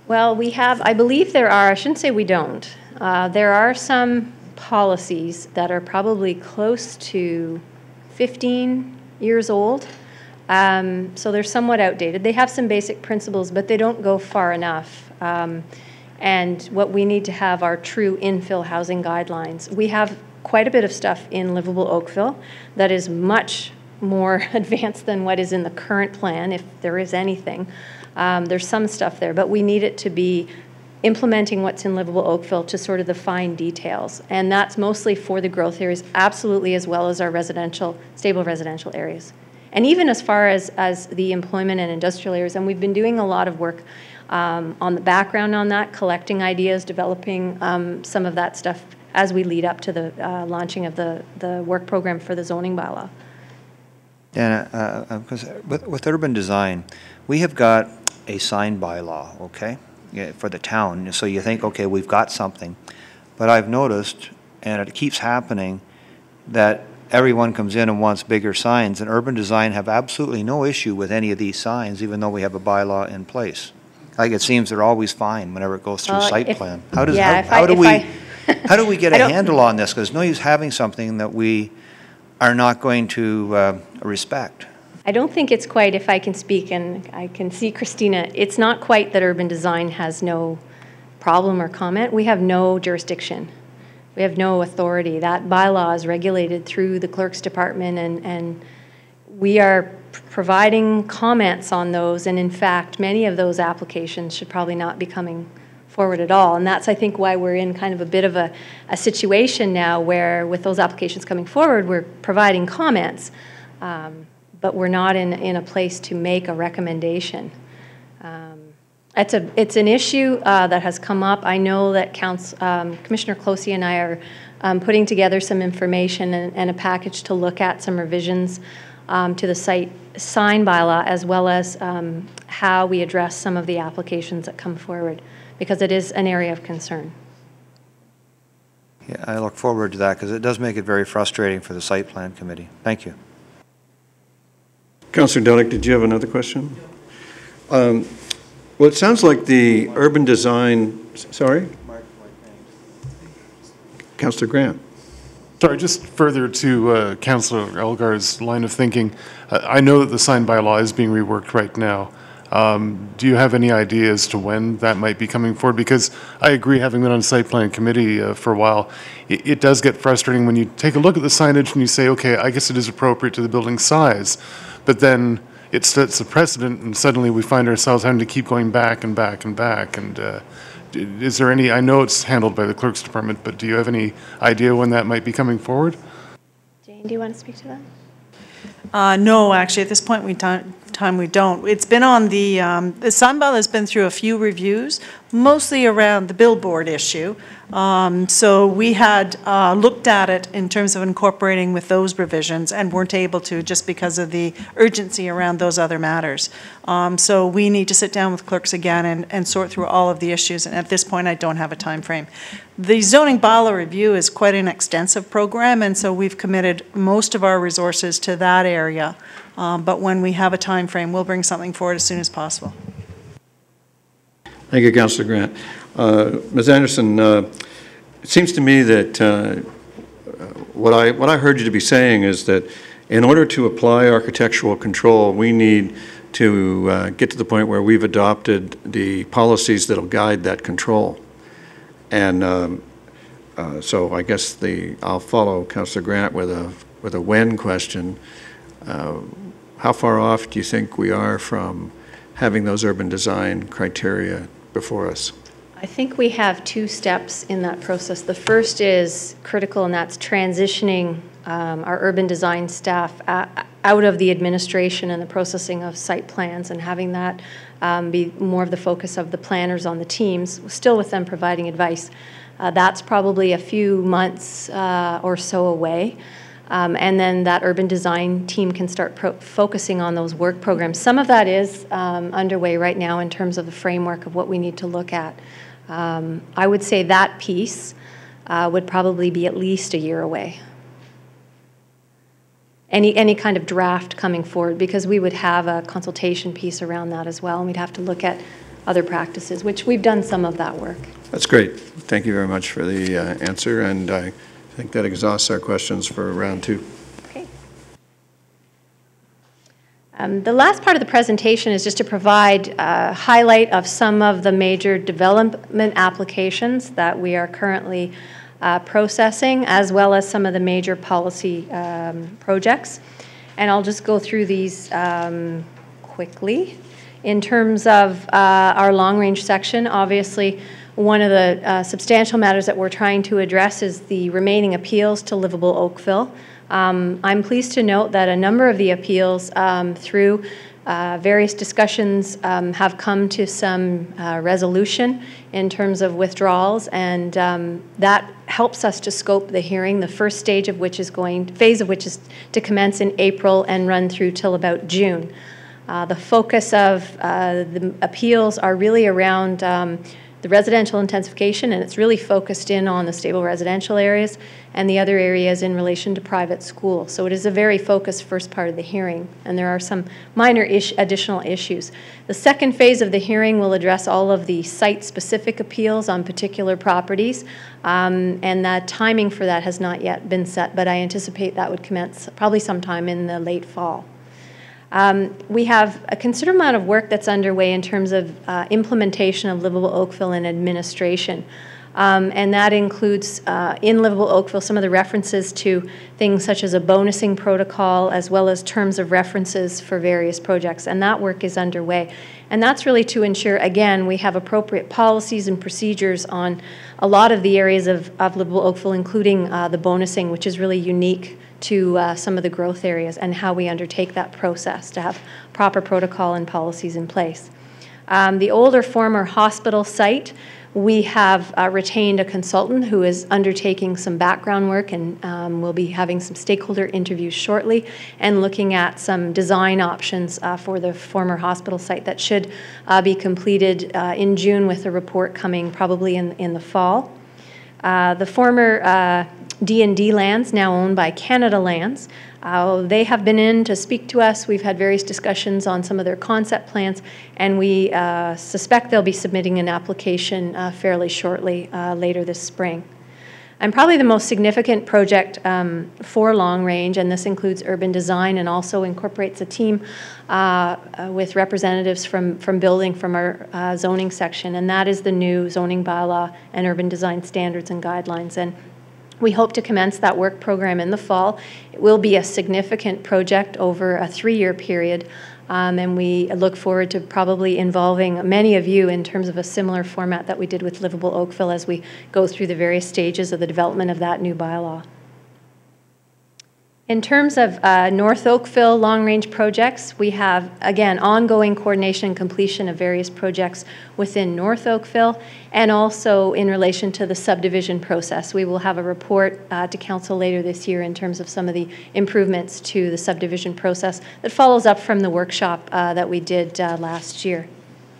Well, we have, I believe there are, I shouldn't say we don't. There are some policies that are probably close to 15 years old. So they're somewhat outdated. They have some basic principles, but they don't go far enough. And what we need to have are true infill housing guidelines. We have quite a bit of stuff in livable Oakville that is much more advanced than what is in the current plan, if there is anything. There's some stuff there, but we need it to be implementing what's in livable Oakville to sort of the fine details. And that's mostly for the growth areas, absolutely, as well as our residential, stable residential areas. And even as far as the employment and industrial areas, and we've been doing a lot of work on the background on that, collecting ideas, developing some of that stuff as we lead up to the launching of the work program for the zoning bylaw. Dana, because with urban design, we have got a sign bylaw, okay, for the town. So you think, okay, we've got something. But I've noticed, and it keeps happening, that everyone comes in and wants bigger signs, and urban design have absolutely no issue with any of these signs, even though we have a bylaw in place. Like, it seems they're always fine whenever it goes through site plan. How do we get a handle on this? Because no use having something that we are not going to respect. I don't think it's quite, if I can speak, and I can see Christina, it's not quite that urban design has no problem or comment. We have no jurisdiction. We have no authority. That bylaw is regulated through the clerk's department, and we are providing comments on those, and in fact, many of those applications should probably not be coming forward at all. And that's, I think, why we're in kind of a bit of a situation now where with those applications coming forward, we're providing comments, but we're not in a place to make a recommendation. It's an issue that has come up. I know that Commissioner Closey and I are putting together some information and a package to look at some revisions to the sign bylaw, as well as how we address some of the applications that come forward, because it is an area of concern. Yeah, I look forward to that, because it does make it very frustrating for the site plan committee. Thank you. Councillor Dudek, did you have another question? Well, it sounds like the urban design, sorry? Councillor Grant. Sorry, just further to Councillor Elgar's line of thinking. I know that the sign bylaw is being reworked right now. Do you have any idea as to when that might be coming forward? Because I agree, having been on site plan committee for a while, it does get frustrating when you take a look at the signage and you say, okay, I guess it is appropriate to the building size, but then it sets a precedent and suddenly we find ourselves having to keep going back and back and back. And is there any, I know it's handled by the clerk's department, but do you have any idea when that might be coming forward? Jane, do you want to speak to that? No, actually, at this point we don't. It's been on the sign bylaw has been through a few reviews, mostly around the billboard issue. So we had looked at it in terms of incorporating with those revisions and weren't able to, just because of the urgency around those other matters. So we need to sit down with clerks again and sort through all of the issues, and at this point I don't have a time frame. The zoning bylaw review is quite an extensive program, and so we've committed most of our resources to that area. But when we have a time frame, we'll bring something forward as soon as possible. Thank you, Councillor Grant. Ms. Anderson, it seems to me that what I heard you to be saying is that in order to apply architectural control, we need to get to the point where we've adopted the policies that will guide that control. And so I guess I'll follow Councillor Grant with a when question. How far off do you think we are from having those urban design criteria before us? I think we have two steps in that process. The first is critical, and that's transitioning our urban design staff out of the administration and the processing of site plans, and having that be more of the focus of the planners on the teams, still with them providing advice. That's probably a few months or so away. And then that urban design team can start focusing on those work programs. Some of that is underway right now in terms of the framework of what we need to look at. I would say that piece would probably be at least a year away. Any kind of draft coming forward, because we would have a consultation piece around that as well, and we'd have to look at other practices, which we've done some of that work. That's great. Thank you very much for the answer, and I think that exhausts our questions for round 2. Okay. The last part of the presentation is just to provide a highlight of some of the major development applications that we are currently processing, as well as some of the major policy projects. And I'll just go through these quickly. In terms of our long-range section, obviously, one of the substantial matters that we're trying to address is the remaining appeals to Livable Oakville. I'm pleased to note that a number of the appeals through various discussions have come to some resolution in terms of withdrawals, and that helps us to scope the hearing, the first phase of which is to commence in April and run through till about June. The focus of the appeals are really around the residential intensification, and it's really focused in on the stable residential areas and the other areas in relation to private schools. So it is a very focused first part of the hearing, and there are some minor additional issues. The second phase of the hearing will address all of the site-specific appeals on particular properties, and the timing for that has not yet been set, but I anticipate that would commence probably sometime in the late fall. We have a considerable amount of work that's underway in terms of implementation of Livable Oakville and administration. And that includes, in Livable Oakville, some of the references to things such as a bonusing protocol, as well as terms of references for various projects. And that work is underway. And that's really to ensure, again, we have appropriate policies and procedures on a lot of the areas of Livable Oakville, including the bonusing, which is really unique to some of the growth areas, and how we undertake that process to have proper protocol and policies in place. The older former hospital site, we have retained a consultant who is undertaking some background work, and we'll be having some stakeholder interviews shortly and looking at some design options for the former hospital site that should be completed in June, with a report coming probably in the fall. The former D&D lands, now owned by Canada Lands. They have been in to speak to us. We've had various discussions on some of their concept plans, and we suspect they'll be submitting an application fairly shortly later this spring. And probably the most significant project for long range, and this includes urban design and also incorporates a team with representatives from building from our zoning section, and that is the new zoning bylaw and urban design standards and guidelines. And we hope to commence that work program in the fall. It will be a significant project over a 3-year period, and we look forward to probably involving many of you in terms of a similar format that we did with Livable Oakville as we go through the various stages of the development of that new bylaw. In terms of North Oakville long-range projects, we have, again, ongoing coordination and completion of various projects within North Oakville, and also in relation to the subdivision process. We will have a report to Council later this year in terms of some of the improvements to the subdivision process that follows up from the workshop that we did last year.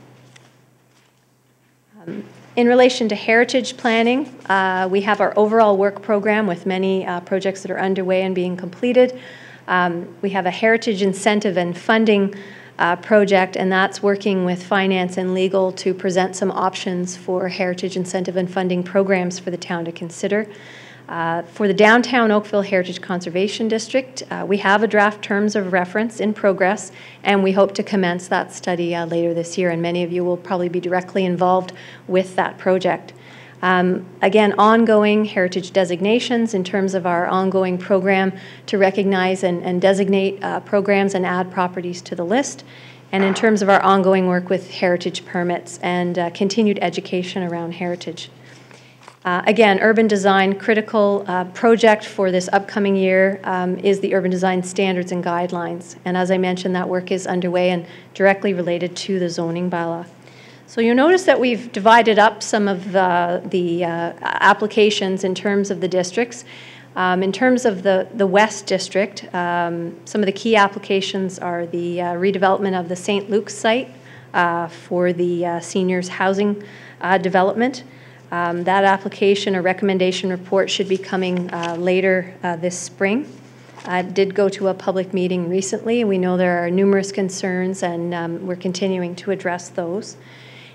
In relation to heritage planning, we have our overall work program with many projects that are underway and being completed. We have a heritage incentive and funding project, and that's working with finance and legal to present some options for heritage incentive and funding programs for the town to consider. For the Downtown Oakville Heritage Conservation District, we have a draft terms of reference in progress, and we hope to commence that study later this year, and many of you will probably be directly involved with that project. Again, ongoing heritage designations in terms of our ongoing program to recognize and designate programs and add properties to the list, and in terms of our ongoing work with heritage permits and continued education around heritage. Again, urban design, critical project for this upcoming year is the urban design standards and guidelines. And as I mentioned, that work is underway and directly related to the zoning bylaw. So you'll notice that we've divided up some of the applications in terms of the districts. In terms of the West District, some of the key applications are the redevelopment of the St. Luke's site for the seniors housing development. That application or recommendation report should be coming later this spring. I did go to a public meeting recently, and we know there are numerous concerns, and we're continuing to address those.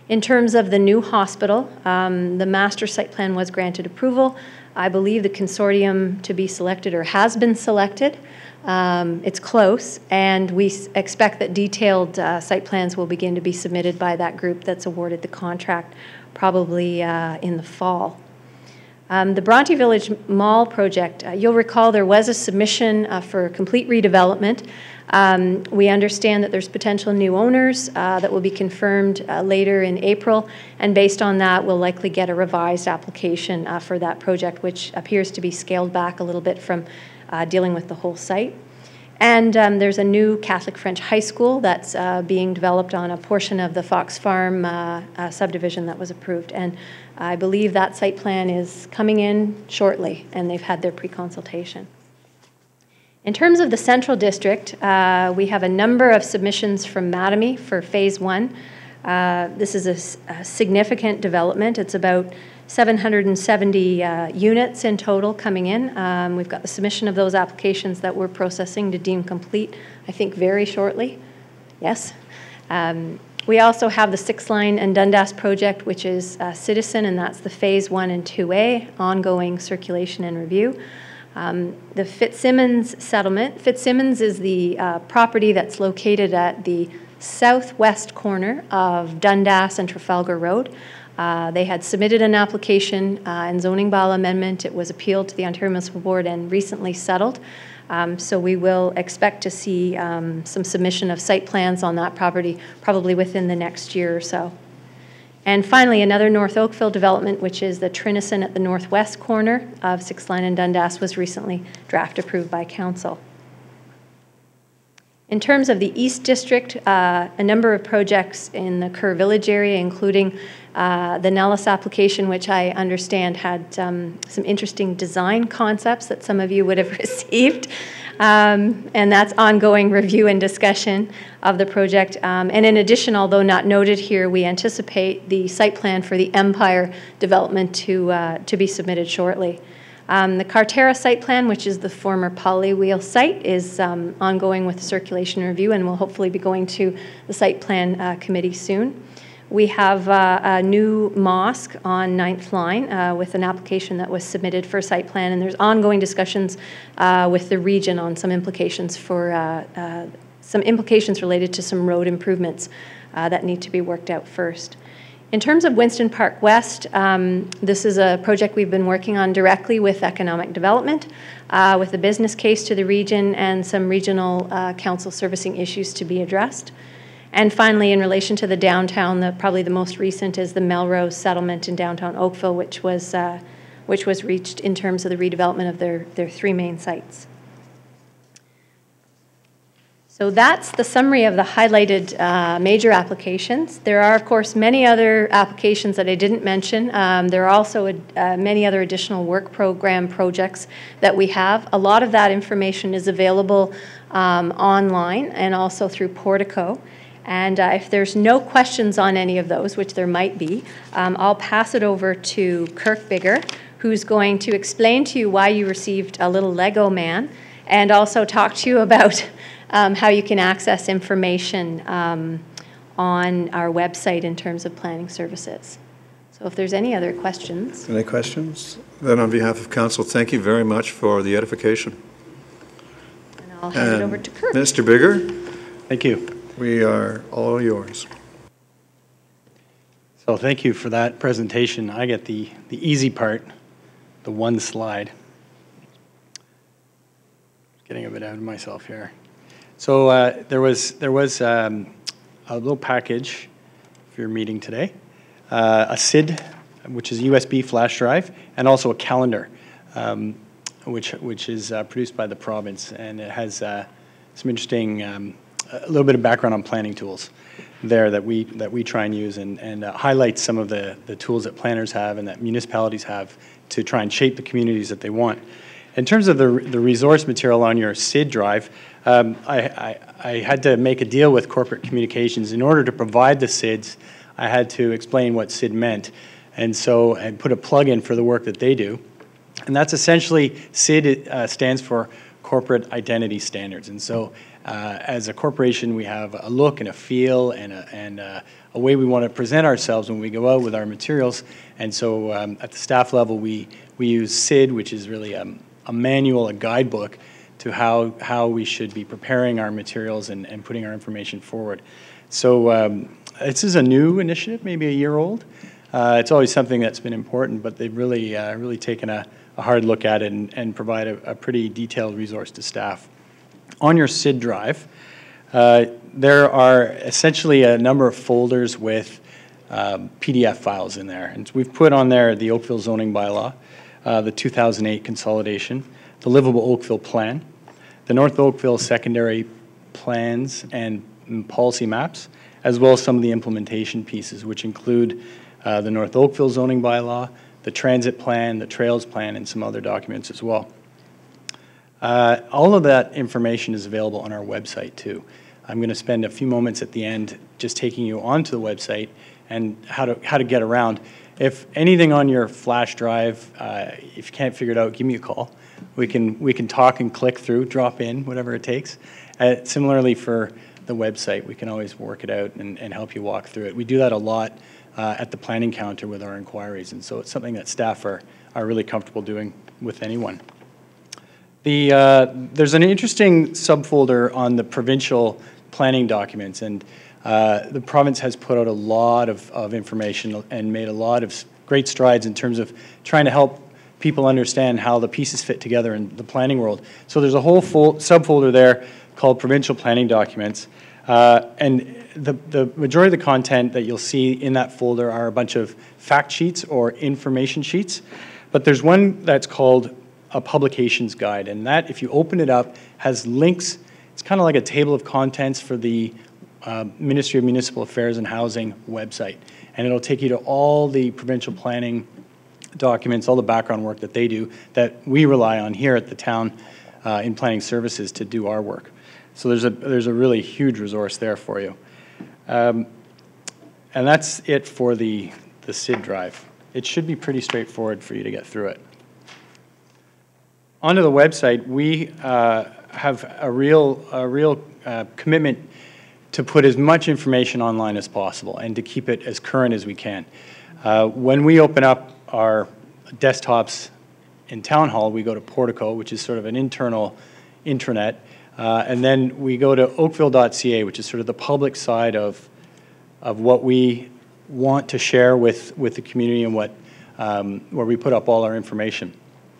In terms of the new hospital, the master site plan was granted approval. I believe the consortium to be selected or has been selected. It's close, and we expect that detailed site plans will begin to be submitted by that group that's awarded the contract probably in the fall. The Bronte Village Mall project, you'll recall there was a submission for complete redevelopment. We understand that there's potential new owners that will be confirmed later in April, and based on that, we'll likely get a revised application for that project, which appears to be scaled back a little bit from dealing with the whole site. And there's a new Catholic French high school that's being developed on a portion of the Fox Farm subdivision that was approved. And I believe that site plan is coming in shortly, and they've had their pre-consultation. In terms of the Central District, we have a number of submissions from Mattamy for Phase 1. This is a significant development. It's about 770 units in total coming in. We've got the submission of those applications that we're processing to deem complete, I think, very shortly. Yes. We also have the 6 Line and Dundas project, which is Citizen, and that's the Phase 1 and 2A, ongoing circulation and review. The Fitzsimmons settlement. Fitzsimmons is the property that's located at the southwest corner of Dundas and Trafalgar Road. They had submitted an application and zoning bylaw amendment. It was appealed to the Ontario Municipal Board and recently settled. So we will expect to see some submission of site plans on that property probably within the next year or so. And finally, another North Oakville development, which is the Trinison at the northwest corner of 6 Line and Dundas, was recently draft approved by Council. In terms of the East District, a number of projects in the Kerr Village area, including the Nellis application, which I understand had some interesting design concepts that some of you would have received. And that's ongoing review and discussion of the project. And in addition, although not noted here, we anticipate the site plan for the Empire development to be submitted shortly. The Carterra site plan, which is the former Polywheel site, is ongoing with circulation review and will hopefully be going to the site plan committee soon. We have a new mosque on 9th Line with an application that was submitted for site plan, and there's ongoing discussions with the region on some implications for related to some road improvements that need to be worked out first. In terms of Winston Park West, this is a project we've been working on directly with economic development, with a business case to the region and some regional council servicing issues to be addressed. And finally, in relation to the downtown, probably the most recent is the Melrose settlement in downtown Oakville, which was reached in terms of the redevelopment of their 3 main sites. So that's the summary of the highlighted major applications. There are, of course, many other applications that I didn't mention. There are also many other additional work program projects that we have. A lot of that information is available online and also through Portico. And if there's no questions on any of those, which there might be, I'll pass it over to Kirk Bigger, who's going to explain to you why you received a little Lego man, and also talk to you about how you can access information on our website in terms of planning services. So if there's any other questions. Any questions? Then on behalf of Council, thank you very much for the edification. And I'll hand it over to Kirk. Mr. Bigger? Thank you. We are all yours. So thank you for that presentation. I get the easy part, the one slide. Getting a bit out of myself here. So there was a little package for your meeting today, a SID, which is a USB flash drive, and also a calendar, which is produced by the province, and it has some interesting. A little bit of background on planning tools there that we try and use and highlight some of the tools that planners have and that municipalities have to try and shape the communities that they want. In terms of the resource material on your SID drive, I had to make a deal with corporate communications. In order to provide the SIDs, I had to explain what SID meant. And so I put a plug-in for the work that they do. And that's essentially, SID stands for corporate identity standards. And so as a corporation, we have a look and a feel and a way we want to present ourselves when we go out with our materials. And so at the staff level, we use SID, which is really a manual, a guidebook to how we should be preparing our materials and putting our information forward. So this is a new initiative, maybe a year old. It's always something that's been important, but they've really taken a hard look at it and provide a pretty detailed resource to staff. On your SID drive, there are essentially a number of folders with PDF files in there. And we've put on there the Oakville zoning bylaw, the 2008 consolidation, the Livable Oakville plan, the North Oakville secondary plans and policy maps, as well as some of the implementation pieces, which include the North Oakville zoning bylaw, the transit plan, the trails plan, and some other documents as well. All of that information is available on our website too. I'm going to spend a few moments at the end just taking you onto the website and how to get around. If anything on your flash drive, if you can't figure it out, give me a call. We can talk and click through, drop in, whatever it takes. Similarly for the website, we can always work it out and help you walk through it. We do that a lot at the planning counter with our inquiries, and so it's something that staff are really comfortable doing with anyone. There's an interesting subfolder on the provincial planning documents, and the province has put out a lot of information and made a lot of great strides in terms of trying to help people understand how the pieces fit together in the planning world. So there's a whole subfolder there called provincial planning documents, and the majority of the content that you'll see in that folder are a bunch of fact sheets or information sheets, but there's one that's called a publications guide, and that, if you open it up, has links. It's kind of like a table of contents for the Ministry of Municipal Affairs and Housing website, and it'll take you to all the provincial planning documents, all the background work that they do that we rely on here at the town in planning services to do our work. So there's a really huge resource there for you. And that's it for the SID drive. It should be pretty straightforward for you to get through it. Onto the website, we have a real commitment to put as much information online as possible and to keep it as current as we can. When we open up our desktops in Town Hall, we go to Portico, which is sort of an internal intranet, and then we go to oakville.ca, which is sort of the public side of what we want to share with the community and where we put up all our information.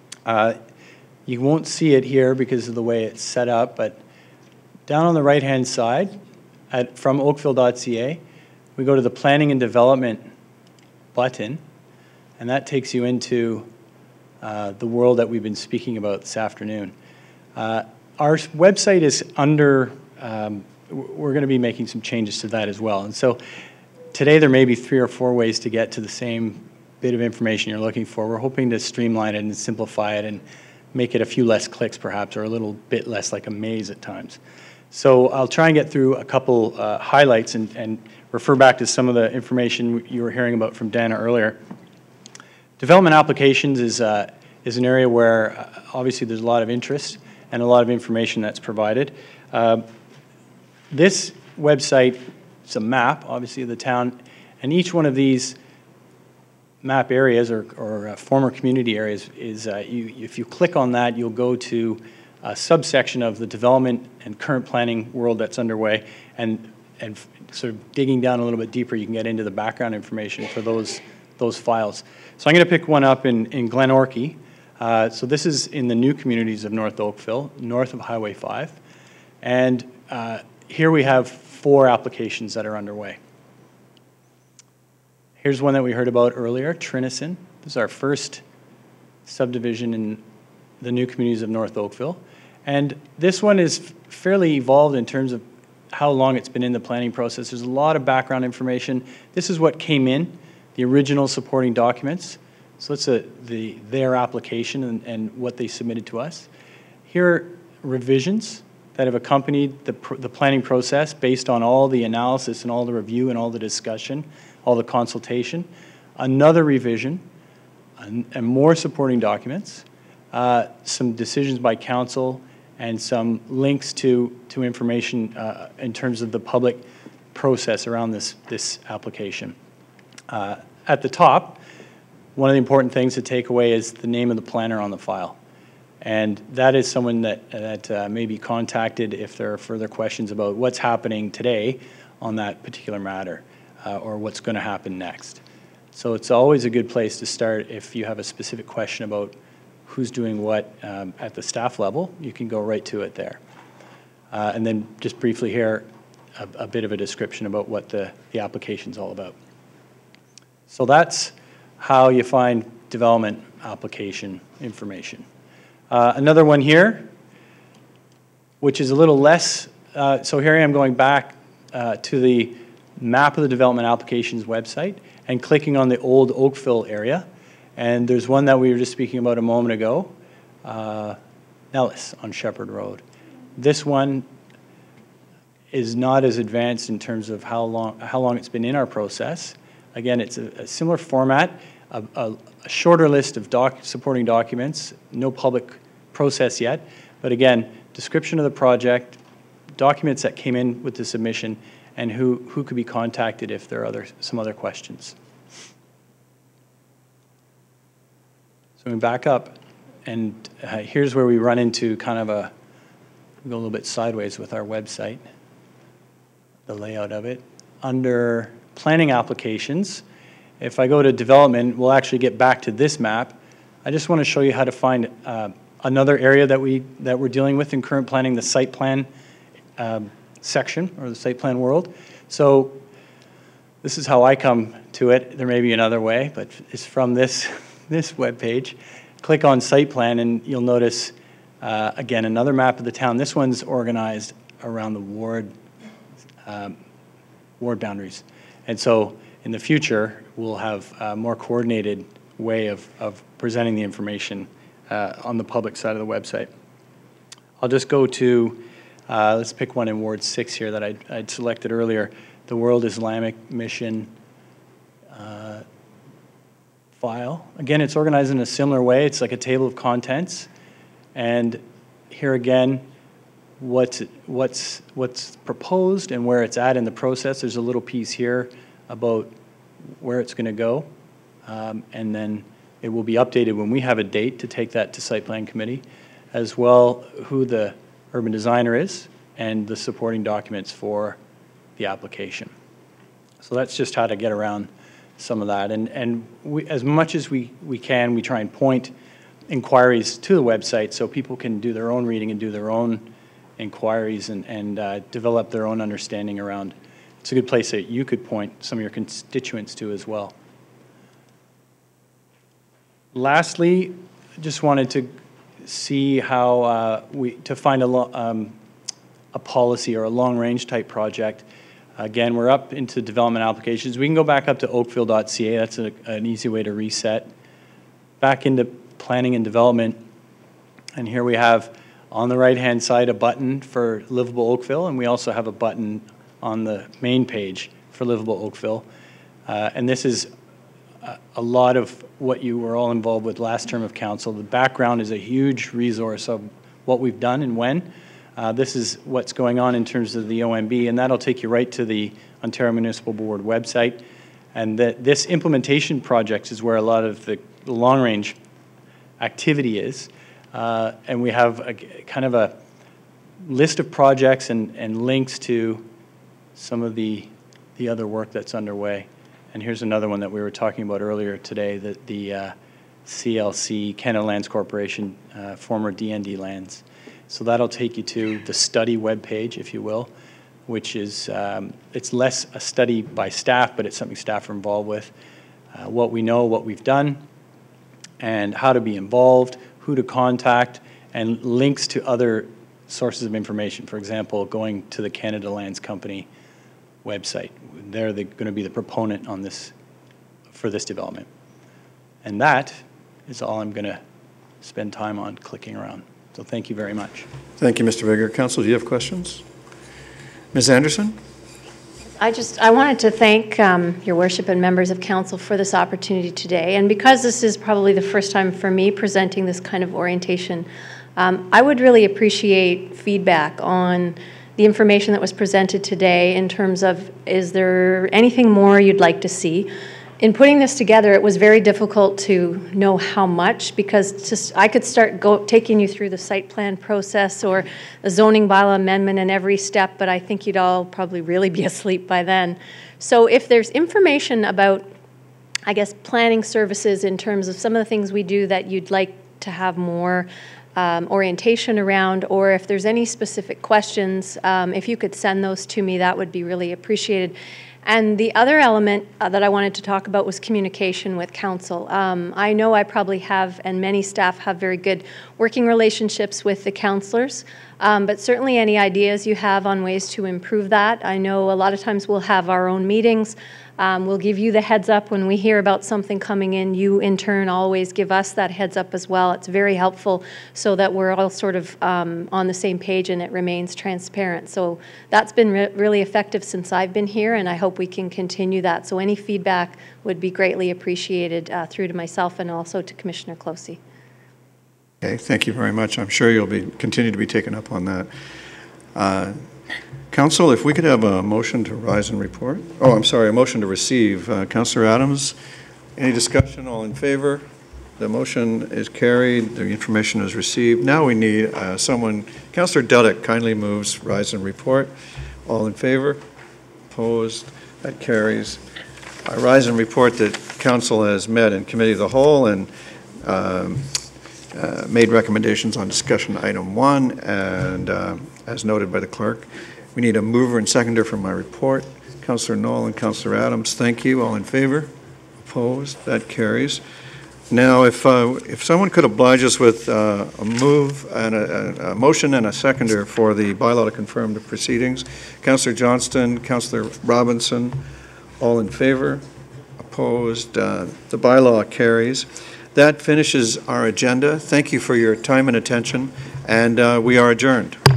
You won't see it here because of the way it's set up, but down on the right-hand side from oakville.ca, we go to the Planning and Development button, and that takes you into the world that we've been speaking about this afternoon. Our website is under, we're going to be making some changes to that as well. And so today there may be 3 or 4 ways to get to the same bit of information you're looking for. We're hoping to streamline it and simplify it and make it a few less clicks perhaps, or a little bit less like a maze at times. So I'll try and get through a couple highlights and refer back to some of the information you were hearing about from Dana earlier. Development applications is an area where obviously there's a lot of interest and a lot of information that's provided. This website is a map, obviously, of the town, and each one of these map areas or former community areas is, if you click on that, you'll go to a subsection of the development and current planning world that's underway, and sort of digging down a little bit deeper, you can get into the background information for those files. So I'm going to pick one up in Glenorchy. So this is in the new communities of North Oakville, north of Highway 5. And here we have 4 applications that are underway. Here's one that we heard about earlier, Trinison. This is our first subdivision in the new communities of North Oakville. And this one is fairly evolved in terms of how long it's been in the planning process. There's a lot of background information. This is what came in, the original supporting documents. So it's their application and what they submitted to us. Here are revisions that have accompanied the planning process based on all the analysis and all the review and all the discussion, all the consultation. Another revision and more supporting documents, some decisions by council, and some links to information in terms of the public process around this application. At the top, one of the important things to take away is the name of the planner on the file. And that is someone that may be contacted if there are further questions about what's happening today on that particular matter or what's going to happen next. So it's always a good place to start if you have a specific question about who's doing what at the staff level. You can go right to it there. And then just briefly here, a bit of a description about what the application's all about. So that's how you find development application information. Another one here, which is a little less, so here I am going back to the map of the development applications website and clicking on the old Oakville area. And there's one that we were just speaking about a moment ago, Nellis on Shepherd Road. This one is not as advanced in terms of how long it's been in our process. Again, it's a similar format, a shorter list of supporting documents, no public process yet, but again, description of the project, documents that came in with the submission, and who could be contacted if there are some other questions. So we back up, and here's where we run into kind of go a little bit sideways with our website, the layout of it. Under planning applications, if I go to development, we'll actually get back to this map. I just want to show you how to find another area that we're dealing with in current planning, the site plan section, or the site plan world. So this is how I come to it. There may be another way, but it's from this web page. Click on site plan, and you'll notice again another map of the town. This one's organized around the ward boundaries, and so in the future we'll have a more coordinated way of presenting the information on the public side of the website. I'll just go to let's pick one in Ward 6 here that I'd selected earlier, the World Islamic Mission file. Again, it's organized in a similar way. It's like a table of contents, and here again, what's proposed and where it's at in the process. There's a little piece here about where it's going to go, and then it will be updated when we have a date to take that to site plan committee, as well who the urban designer is and the supporting documents for the application. So that's just how to get around some of that. And we, as much as we can, we try and point inquiries to the website so people can do their own reading and do their own inquiries and develop their own understanding around. It's a good place that you could point some of your constituents to as well. Lastly, just wanted to see how to find a policy or a long-range type project. Again, we're up into development applications. We can go back up to oakville.ca. That's an easy way to reset. Back into planning and development. And here we have on the right-hand side a button for Livable Oakville, and we also have a button on the main page for Livable Oakville. And this is a lot of what you were all involved with last term of council. The background is a huge resource of what we've done and when. This is what's going on in terms of the OMB, and that'll take you right to the Ontario Municipal Board website. And this implementation project is where a lot of the long-range activity is. And we have kind of a list of projects and links to some of the other work that's underway. And here's another one that we were talking about earlier today, the CLC, Canada Lands Corporation, former DND lands. So that'll take you to the study webpage, if you will, which is, it's less a study by staff, but it's something staff are involved with. What we know, what we've done, and how to be involved, who to contact, and links to other sources of information. For example, going to the Canada Lands Company website. They're going to be the proponent on this, for this development. And that is all I'm going to spend time on clicking around. So thank you very much. Thank you, Mr. Bigger. Council, do you have questions? Ms. Anderson? I wanted to thank your worship and members of council for this opportunity today. And because this is probably the first time for me presenting this kind of orientation I would really appreciate feedback on the information that was presented today in terms of, is there anything more you'd like to see? In putting this together, it was very difficult to know how much, because I could start taking you through the site plan process or the zoning bylaw amendment in every step, but I think you'd all probably really be asleep by then. So if there's information about, I guess, planning services in terms of some of the things we do that you'd like to have more orientation around, or if there's any specific questions, if you could send those to me, that would be really appreciated. And the other element that I wanted to talk about was communication with council. I know I probably have, and many staff have, very good working relationships with the councillors, but certainly any ideas you have on ways to improve that. I know a lot of times we'll have our own meetings. We'll give you the heads up when we hear about something coming in. You, in turn, always give us that heads up as well. It's very helpful so that we're all sort of on the same page and it remains transparent. So that's been really effective since I've been here, and I hope we can continue that. So any feedback would be greatly appreciated through to myself and also to Commissioner Closey. Okay, thank you very much. I'm sure you'll continue to be taken up on that. Council, if we could have a motion to rise and report. Oh, I'm sorry, a motion to receive. Councillor Adams, any discussion? All in favor? The motion is carried. The information is received. Now we need someone. Councillor Dudek kindly moves rise and report. All in favor? Opposed? That carries. I rise and report that Council has met in Committee of the Whole and made recommendations on discussion item 1, and as noted by the clerk. We need a mover and seconder for my report. Councillor Knoll and Councillor Adams, thank you. All in favor? Opposed? That carries. Now, if someone could oblige us with a move and a motion and a seconder for the bylaw to confirm the proceedings. Councillor Johnston, Councillor Robinson, all in favor? Opposed? The bylaw carries. That finishes our agenda. Thank you for your time and attention, and we are adjourned.